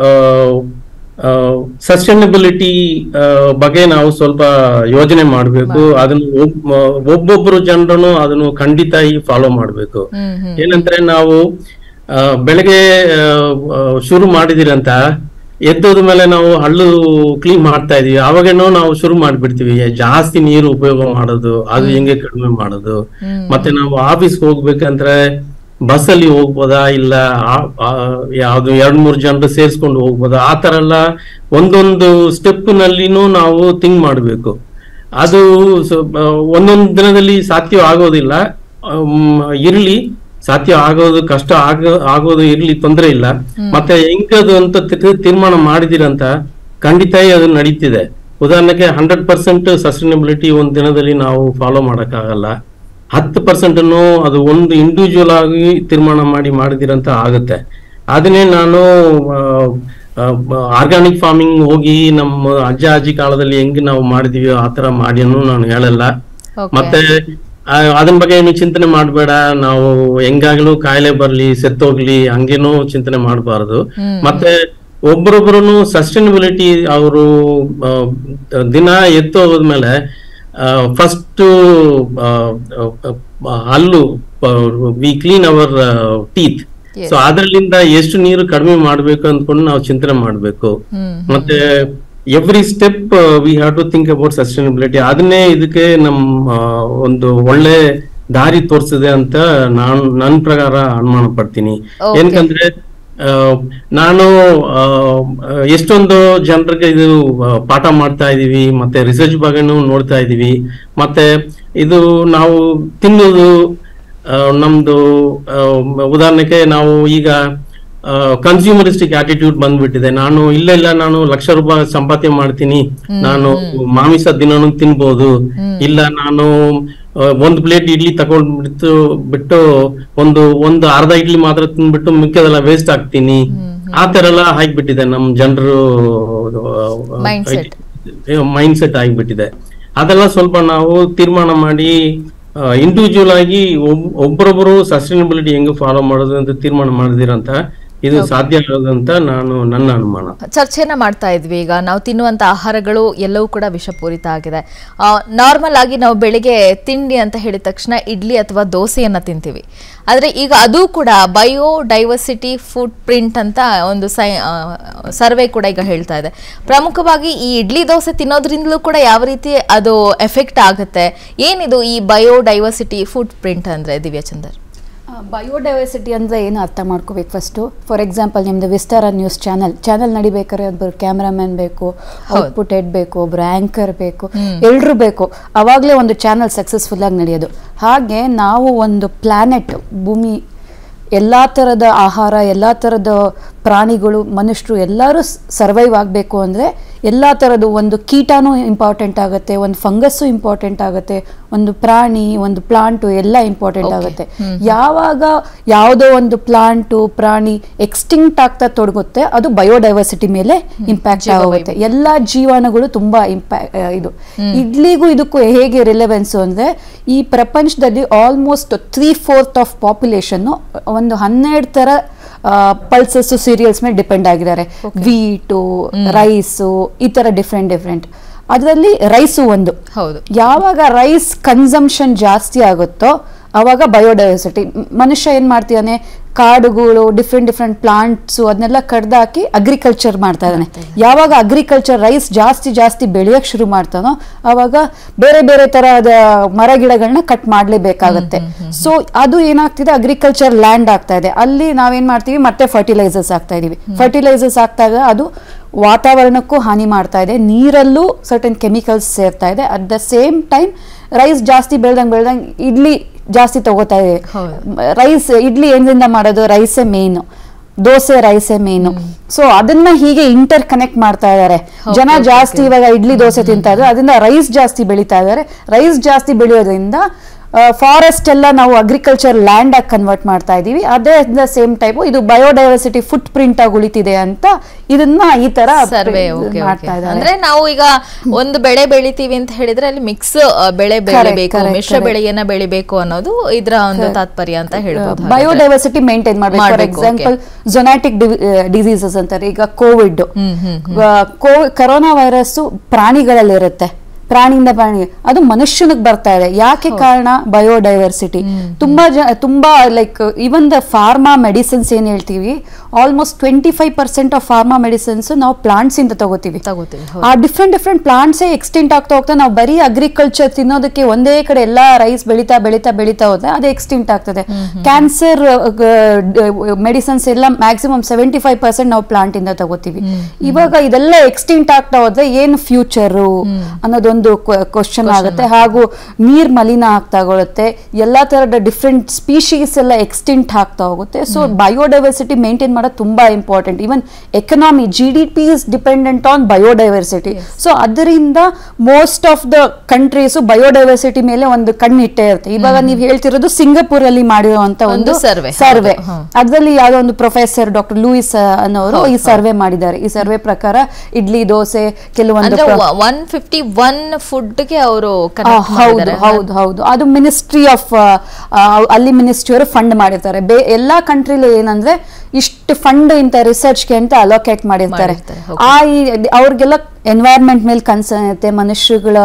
ಸಸ್ಟೈನಬಿಲಿಟಿ ಬಗ್ಗೆ ನಾವು ಸ್ವಲ್ಪ ಯೋಜನೆ ಮಾಡ್ಬೇಕು. ಅದನ್ನ ಒಬ್ಬೊಬ್ರು ಜನರನ್ನು ಅದನ್ನು ಖಂಡಿತ ಫಾಲೋ ಮಾಡ್ಬೇಕು. ಏನಂದ್ರೆ ನಾವು ಬೆಳಗ್ಗೆ ಶುರು ಮಾಡಿದಿರಂತ ಎದ್ದೋದ ಮೇಲೆ ನಾವು ಹಳ್ಳು ಕ್ಲೀನ್ ಮಾಡ್ತಾ ಇದೀವಿ, ಅವಾಗೇನೋ ನಾವು ಶುರು ಮಾಡ್ಬಿಡ್ತೀವಿ ಜಾಸ್ತಿ ನೀರು ಉಪಯೋಗ ಮಾಡೋದು, ಅದು ಹೆಂಗೆ ಕಡಿಮೆ ಮಾಡೋದು. ಮತ್ತೆ ನಾವು ಆಫೀಸ್ಗೆ ಹೋಗ್ಬೇಕಂದ್ರೆ ಬಸ್ ಅಲ್ಲಿ ಹೋಗ್ಬೋದಾ, ಇಲ್ಲ ಯಾವ್ದು ಎರಡ್ ಮೂರ್ ಜನರು ಸೇರ್ಸ್ಕೊಂಡು ಹೋಗ್ಬೋದಾ, ಆ ತರ ಎಲ್ಲ ಒಂದೊಂದು ಸ್ಟೆಪ್ ನಲ್ಲಿನೂ ನಾವು ಥಿಂಕ್ ಮಾಡ್ಬೇಕು. ಅದು ಒಂದೊಂದು ದಿನದಲ್ಲಿ ಸಾಧ್ಯ ಆಗೋದಿಲ್ಲ, ಇರ್ಲಿ ಸಾಧ್ಯ ಆಗೋದು ಕಷ್ಟ ಆಗ ಆಗೋದು ಇರ್ಲಿ, ತೊಂದರೆ ಇಲ್ಲ. ಮತ್ತೆ ಹೆಂಗದು ಅಂತ ತೀರ್ಮಾನ ಮಾಡಿದಿರಂತ ಖಂಡಿತ ಅದು ನಡೀತಿದೆ. ಉದಾಹರಣೆಗೆ ಹಂಡ್ರೆಡ್ ಪರ್ಸೆಂಟ್ ಸಸ್ಟೈನಬಿಲಿಟಿ ಒಂದ್ ದಿನದಲ್ಲಿ ನಾವು ಫಾಲೋ ಮಾಡಕ್ಕಾಗಲ್ಲ. ಹತ್ತು ಪರ್ಸೆಂಟ್ ಅನ್ನು ಅದು ಒಂದು ಇಂಡಿವಿಜುವಲ್ ಆಗಿ ತೀರ್ಮಾನ ಮಾಡಿ ಮಾಡಿದಿರಂತ ಆಗುತ್ತೆ. ಅದನ್ನೇ ನಾನು ಆರ್ಗಾನಿಕ್ ಫಾರ್ಮಿಂಗ್ ಹೋಗಿ ನಮ್ಮ ಅಜ್ಜ ಅಜ್ಜಿ ಕಾಲದಲ್ಲಿ ಹೆಂಗ್ ನಾವು ಮಾಡಿದೀವಿ ಆತರ ಮಾಡಿಯನ್ನು ನಾನು ಹೇಳಲ್ಲ. ಮತ್ತೆ ಅದನ್ ಬಗ್ಗೆ ಏನು ಚಿಂತನೆ ಮಾಡ್ಬೇಡ, ನಾವು ಹೆಂಗಾಗ್ಲೂ ಕಾಯಿಲೆ ಬರ್ಲಿ ಸೆತ್ತೋಗ್ಲಿ ಹಂಗೇನೂ ಚಿಂತನೆ ಮಾಡಬಾರದು. ಮತ್ತೆ ಒಬ್ಬರೊಬ್ಬರು ಸಸ್ಟೈನಬಿಲಿಟಿ ಅವರು ದಿನ ಎತ್ತು ಹೋದ್ಮೇಲೆ ಫಸ್ಟ್ ಹಲ್ಲು we clean our teeth. So ಅದ್ರಲ್ಲಿಂದ ಎಷ್ಟು ನೀರು ಕಡಿಮೆ ಮಾಡ್ಬೇಕು ಅಂದ್ಕೊಂಡು ನಾವು ಚಿಂತನೆ ಮಾಡ್ಬೇಕು. ಮತ್ತೆ every step we have to think about sustainability. ಅದನ್ನೇ ಇದಕ್ಕೆ ನಮ್ಮ ಒಂದು ಒಳ್ಳೆ ದಾರಿ ತೋರಿಸಿದೆ ಅಂತ ನಾನು ನನ್ನ ಪ್ರಕಾರ ಅನುಮಾನ ಪಡ್ತೀನಿ. ಏನಕಂದ್ರೆ ನಾನು ಎಷ್ಟೊಂದು ಜನರಿಗೆ ಇದು ಪಾಠ ಮಾಡ್ತಾ ಇದೀವಿ, ಮತ್ತೆ ರಿಸರ್ಚ್ ಬಗ್ಗೆನೂ ನೋಡ್ತಾ ಇದೀವಿ. ಮತ್ತೆ ಇದು ನಾವು ತಿನ್ನೋದು ನಮ್ದು ಉದಾಹರಣೆಗೆ ನಾವು ಈಗ ಕನ್ಸ್ಯೂಮರಿಸ್ಟಿಕ್ ಆಟಿಟ್ಯೂಡ್ ಬಂದ್ಬಿಟ್ಟಿದೆ. ನಾನು ಇಲ್ಲ ಇಲ್ಲ ನಾನು ಲಕ್ಷ ರೂಪಾಯಿ ಸಂಪಾದನೆ ಮಾಡ್ತೀನಿ, ನಾನು ಮಾಂಸ ದಿನನೂ ತಿನ್ಬೋದು, ಇಲ್ಲ ನಾನು ಒಂದು ಪ್ಲೇಟ್ ಇಡ್ಲಿ ತಗೊಂಡ್ಬಿಟ್ಟು ಬಿಟ್ಟು ಒಂದು ಒಂದು ಅರ್ಧ ಇಡ್ಲಿ ಮಾತ್ರ ತಿನ್ಬಿಟ್ಟು ಮಿಕ್ಕದೆಲ್ಲ ವೇಸ್ಟ್ ಆಗ್ತೀನಿ, ಆ ತರ ಎಲ್ಲ ಆಗ್ಬಿಟ್ಟಿದೆ ನಮ್ ಜನರು ಮೈಂಡ್ ಸೆಟ್ ಆಗ್ಬಿಟ್ಟಿದೆ. ಅದೆಲ್ಲ ಸ್ವಲ್ಪ ನಾವು ತೀರ್ಮಾನ ಮಾಡಿ ಇಂಡಿವಿಜುವಲ್ ಆಗಿ ಒಬ್ಬರೊಬ್ಬರು ಸಸ್ಟೈನಬಿಲಿಟಿ ಹೆಂಗ್ ಫಾಲೋ ಮಾಡೋದು ಅಂತ ತೀರ್ಮಾನ ಮಾಡಿದಿರಂತ ಇದು ಸಾಧ್ಯ ಆಗೋದಂತ ನಾನು ನನ್ನ ಅನುಮಾನ. ಚರ್ಚೆನ ಮಾಡ್ತಾ ಇದ್ವಿ. ಈಗ ನಾವು ತಿನ್ನುವಂತ ಆಹಾರಗಳು ಎಲ್ಲವೂ ಕೂಡ ವಿಷಪೂರಿತ ಆಗಿದೆ. ನಾರ್ಮಲ್ ಆಗಿ ನಾವು ಬೆಳಿಗ್ಗೆ ತಿಂಡಿ ಅಂತ ಹೇಳಿದ ತಕ್ಷಣ ಇಡ್ಲಿ ಅಥವಾ ದೋಸೆಯನ್ನ ತಿಂತೀವಿ. ಆದ್ರೆ ಈಗ ಅದು ಕೂಡ ಬಯೋ ಡೈವರ್ಸಿಟಿ ಫುಡ್ ಪ್ರಿಂಟ್ ಅಂತ ಒಂದು ಸೈ ಸರ್ವೆ ಕೂಡ ಈಗ ಹೇಳ್ತಾ ಇದೆ. ಪ್ರಮುಖವಾಗಿ ಈ ಇಡ್ಲಿ ದೋಸೆ ತಿನ್ನೋದ್ರಿಂದಲೂ ಕೂಡ ಯಾವ ರೀತಿ ಅದು ಎಫೆಕ್ಟ್ ಆಗುತ್ತೆ, ಏನಿದು ಈ ಬಯೋ ಡೈವರ್ಸಿಟಿ ಫುಡ್ ಪ್ರಿಂಟ್ ಅಂದ್ರೆ ದಿವ್ಯಾಚಂದರ್? ಬಯೋಡೈವರ್ಸಿಟಿ ಅಂದರೆ ಏನು ಅರ್ಥ ಮಾಡ್ಕೋಬೇಕು ಫಸ್ಟು. ಫಾರ್ ಎಕ್ಸಾಂಪಲ್ ನಿಮ್ಮದು ವಿಸ್ತಾರ ನ್ಯೂಸ್ ಚಾನಲ್ ಚಾನಲ್ ನಡಿಬೇಕಾದ್ರೆ ಒಬ್ಬರು ಕ್ಯಾಮ್ರಾಮನ್ ಬೇಕು, ಔಟ್ಪುಟ್ ಹೆಡ್ ಬೇಕು, ಒಬ್ರು ಆ್ಯಂಕರ್ ಬೇಕು, ಎಲ್ಲರೂ ಬೇಕು, ಅವಾಗಲೇ ಒಂದು ಚಾನಲ್ ಸಕ್ಸಸ್ಫುಲ್ ಆಗಿ ನಡೆಯೋದು. ಹಾಗೆ ನಾವು ಒಂದು ಪ್ಲ್ಯಾನೆಟ್ ಭೂಮಿ ಎಲ್ಲ ಥರದ ಆಹಾರ, ಎಲ್ಲ ಥರದ ಪ್ರಾಣಿಗಳು, ಮನುಷ್ಯರು ಎಲ್ಲರೂ ಸರ್ವೈವ್ ಆಗಬೇಕು ಅಂದರೆ ಎಲ್ಲ ಥರದ್ದು ಒಂದು ಕೀಟನೂ ಇಂಪಾರ್ಟೆಂಟ್ ಆಗುತ್ತೆ, ಒಂದು ಫಂಗಸ್ಸು ಇಂಪಾರ್ಟೆಂಟ್ ಆಗುತ್ತೆ, ಒಂದು ಪ್ರಾಣಿ, ಒಂದು ಪ್ಲಾಂಟು ಎಲ್ಲ ಇಂಪಾರ್ಟೆಂಟ್ ಆಗುತ್ತೆ. ಯಾವಾಗ ಯಾವುದೋ ಒಂದು ಪ್ಲಾಂಟು ಪ್ರಾಣಿ ಎಕ್ಸ್ಟಿಂಕ್ಟ್ ಆಗ್ತಾ ತೊಡಗುತ್ತೆ ಅದು ಬಯೋಡೈವರ್ಸಿಟಿ ಮೇಲೆ ಇಂಪ್ಯಾಕ್ಟ್ ಆಗುತ್ತೆ. ಎಲ್ಲ ಜೀವಾಣುಗಳು ತುಂಬಾ ಇಂಪ್ಯಾಕ್ಟ್ ಇದು. ಇಡ್ಲಿಗೂ ಇದಕ್ಕೂ ಹೇಗೆ ರಿಲೆವೆನ್ಸು ಅಂದರೆ ಈ ಪ್ರಪಂಚದಲ್ಲಿ almost three fourth of population ಒಂದು ಹನ್ನೆರಡು ಥರ ಪಲ್ಸಸ್ ಸೀರಿಯಲ್ಸ್ ಮೇಲೆ ಡಿಪೆಂಡ್ ಆಗಿದ್ದಾರೆ. ವೀಟು, ರೈಸು, ಈ ತರ ಡಿಫ್ರೆಂಟ್ ಡಿಫ್ರೆಂಟ್. ಅದರಲ್ಲಿ ರೈಸು ಒಂದು. ಯಾವಾಗ ರೈಸ್ ಕನ್ಸಂಪ್ಷನ್ ಜಾಸ್ತಿ ಆಗುತ್ತೋ ಆವಾಗ ಬಯೋಡೈವರ್ಸಿಟಿ. ಮನುಷ್ಯ ಏನ್ ಮಾಡ್ತಿದ್ದಾನೆ, ಕಾಡುಗಳು, ಡಿಫ್ರೆಂಟ್ ಡಿಫ್ರೆಂಟ್ ಪ್ಲಾಂಟ್ಸು ಅದನ್ನೆಲ್ಲ ಕಡ್ದಾಕಿ ಅಗ್ರಿಕಲ್ಚರ್ ಮಾಡ್ತಾ ಇದ್ದಾನೆ. ಯಾವಾಗ ಅಗ್ರಿಕಲ್ಚರ್ ರೈಸ್ ಜಾಸ್ತಿ ಜಾಸ್ತಿ ಬೆಳೆಯೋಕೆ ಶುರು ಮಾಡ್ತಾನೋ ಆವಾಗ ಬೇರೆ ಬೇರೆ ತರಹದ ಮರ ಗಿಡಗಳನ್ನ ಕಟ್ ಮಾಡಲೇಬೇಕಾಗತ್ತೆ. ಸೊ ಅದು ಏನಾಗ್ತಿದೆ, ಅಗ್ರಿಕಲ್ಚರ್ ಲ್ಯಾಂಡ್ ಆಗ್ತಾ ಇದೆ. ಅಲ್ಲಿ ನಾವೇನ್ ಮಾಡ್ತೀವಿ, ಮತ್ತೆ ಫರ್ಟಿಲೈಸರ್ಸ್ ಆಗ್ತಾ ಇದೀವಿ. ಫರ್ಟಿಲೈಸರ್ಸ್ ಆಗ್ತಾಗ ಅದು ವಾತಾವರಣಕ್ಕೂ ಹಾನಿ ಮಾಡ್ತಾ ಇದೆ, ನೀರಲ್ಲೂ ಸರ್ಟನ್ ಕೆಮಿಕಲ್ಸ್ ಸೇರ್ತಾ ಇದೆ. At the same time rice ಜಾಸ್ತಿ ಬೆಳ್ದಂಗೆ ಬೆಳ್ದಂಗೆ ಇಡ್ಲಿ ಜಾಸ್ತಿ ತಗೋತಾ ಇದೆ. ರೈಸ್ ಇಡ್ಲಿ ಏನಿಂದ ಮಾಡೋದು, ರೈಸೇ ಮೇನು, ದೋಸೆ ರೈಸೇ ಮೇನು. ಸೊ ಅದನ್ನ ಹೀಗೆ ಇಂಟರ್ ಕನೆಕ್ಟ್ ಮಾಡ್ತಾ ಇದಾರೆ ಜನ. ಜಾಸ್ತಿ ಇವಾಗ ಇಡ್ಲಿ ದೋಸೆ ತಿಂತಾ ಇದ್ದಾರೆ, ಅದರಿಂದ ರೈಸ್ ಜಾಸ್ತಿ ಬೆಳೀತಾ ಇದಾರೆ. ರೈಸ್ ಜಾಸ್ತಿ ಬೆಳೆಯೋದ್ರಿಂದ ಫಾರೆಸ್ಟ್ ಎಲ್ಲ ನಾವು ಅಗ್ರಿಕಲ್ಚರ್ ಲ್ಯಾಂಡ್ ಆಗಿ ಕನ್ವರ್ಟ್ ಮಾಡ್ತಾ ಇದೀವಿ. ಅದೇ ದ ಸೇಮ್ ಟೈಪ್ ಇದು ಬಯೋಡೈವರ್ಸಿಟಿ ಫುಟ್ ಪ್ರಿಂಟ್ ಆಗಿ ಉಳಿತಿದೆ ಅಂತ ಇದನ್ನ ಈ ತರ ಸರ್ವೆ ಮಾಡ್ತಾ ಇದ್ದಾರೆ. ಅಂದ್ರೆ ನಾವು ಈಗ ಒಂದು ಬೆಳೆ ಬೆಳಿತೀವಿ ಅಂತ ಹೇಳಿದ್ರೆ ಅಲ್ಲಿ ಮಿಕ್ಸ್ ಬೆಳೆ ಬೆಳಿಬೇಕು, ಮಿಶ್ರ ಬೆಳೆಯನ್ನ ಬೆಳಿಬೇಕು ಅನ್ನೋದು ಇದರ ಒಂದು ತಾತ್ಪರ್ಯ ಅಂತ ಹೇಳ್ಬೋದು. ಬಯೋಡೈವರ್ಸಿಟಿ ಮೇಂಟೈನ್ ಮಾಡಬೇಕು. ಫಾರ್ ಎಕ್ಸಾಂಪಲ್ ಝೊನಾಟಿಕ್ ಡಿಸೀಸಸ್ ಅಂತಾರೆ. ಈಗ ಕೋವಿಡ್, ಕರೋನಾ ವೈರಸ್ ಪ್ರಾಣಿಗಳಲ್ಲಿ ಇರುತ್ತೆ, ಪ್ರಾಣಿಯಿಂದ ಪ್ರಾಣಿ ಅದು ಮನುಷ್ಯನಿಗೆ ಬರ್ತಾ ಇದೆ. ಯಾಕೆ ಕಾರಣ? ಬಯೋಡೈವರ್ಸಿಟಿ. ತುಂಬಾ ಜ ತುಂಬಾ like even the pharma medicines ಏನ್ ಹೇಳ್ತೀವಿ, almost twenty five percent of pharma medicines ನಾವು ಪ್ಲಾಂಟ್ಸ್ ಇಂದ ತಗೋತೀವಿ. ಆ ಡಿಫ್ರೆಂಟ್ ಡಿಫ್ರೆಂಟ್ ಪ್ಲಾಂಟ್ಸ್ ಎಕ್ಸ್ಟೆಂಟ್ ಆಗ್ತಾ ಹೋಗ್ತಾ ನಾವು ಬರೀ ಅಗ್ರಿಕಲ್ಚರ್ ತಿನ್ನೋದಕ್ಕೆ ಒಂದೇ ಕಡೆ ಎಲ್ಲಾ ರೈಸ್ ಬೆಳೀತಾ ಬೆಳೀತಾ ಬೆಳೀತಾ ಹೋದ್ರೆ ಅದು ಎಕ್ಸ್ಟೆಂಟ್ ಆಗ್ತದೆ. ಕ್ಯಾನ್ಸರ್ ಮೆಡಿಸಿನ್ಸ್ ಎಲ್ಲ ಮ್ಯಾಕ್ಸಿಮಮ್ ಸೆವೆಂಟಿ ಫೈವ್ ಪರ್ಸೆಂಟ್ ನಾವು ಪ್ಲಾಂಟ್ ಇಂದ ತಗೋತೀವಿ. ಇವಾಗ ಇದೆಲ್ಲ ಎಕ್ಸ್ಟೆಂಟ್ ಆಗ್ತಾ ಹೋದ್ರೆ ಏನು ಫ್ಯೂಚರು ಅನ್ನೋದು ಒಂದು ಕ್ವಶನ್ ಆಗುತ್ತೆ. ಹಾಗೂ ನೀರ್ ಮಲಿನ ಆಗ್ತಾ ಹೋಗುತ್ತೆ, ಎಲ್ಲಾ ತರದ ಡಿಫ್ರೆಂಟ್ ಸ್ಪೀಶೀಸ್ ಎಲ್ಲ ಎಕ್ಸ್ಟಿಂಕ್ಟ್ ಆಗ್ತಾ ಹೋಗುತ್ತೆ. ಸೊ ಬಯೋಡೈವರ್ಸಿಟಿ ಮೇಂಟೈನ್ ಮಾಡೋದು ತುಂಬಾ important. Even economy, G D P is dependent on biodiversity. So ಅದರಿಂದ most of the countries biodiversity ಮೇಲೆ ಒಂದು ಕಣ್ಣಿಟ್ಟೇ ಇರುತ್ತೆ. ಇವಾಗ ನೀವು ಹೇಳ್ತಿರೋದು ಸಿಂಗಪೂರ್ ಅಲ್ಲಿ ಮಾಡಿರುವಂತ ಒಂದು ಸರ್ವೆ. ಅದರಲ್ಲಿ ಯಾವ್ದೋ ಒಂದು ಪ್ರೊಫೆಸರ್ ಡಾಕ್ಟರ್ ಲೂಯಿಸ್ ಅನ್ನೋರು ಈ ಸರ್ವೆ ಮಾಡಿದ್ದಾರೆ. ಈ ಸರ್ವೆ ಪ್ರಕಾರ ಇಡ್ಲಿ ದೋಸೆ ಕೆಲವೊಂದು ಒನ್ ಫಿಫ್ಟಿ ಒನ್ ಫುಡ್ಗೆ ಅವರು ಹೌದು ಹೌದು ಹೌದು ಅದು ಮಿನಿಸ್ಟ್ರಿ ಆಫ್ ಅಲ್ಲಿ ಮಿನಿಸ್ಟ್ರಿಯವರು ಫಂಡ್ ಮಾಡಿರ್ತಾರೆ. ಬೇ ಎಲ್ಲಾ ಕಂಟ್ರಿಲೂ ಏನಂದ್ರೆ ಇಷ್ಟು ಫಂಡ್ ಇಂತ ರಿಸರ್ಚ್ಗೆ ಅಂತ ಅಲೋಕೇಟ್ ಮಾಡಿರ್ತಾರೆ. ಆ ಅವ್ರಿಗೆಲ್ಲ ಎನ್ವೈರ್ಮೆಂಟ್ ಮೇಲೆ ಕನ್ಸರ್ನ್ ಇರುತ್ತೆ, ಮನುಷ್ಯಗಳ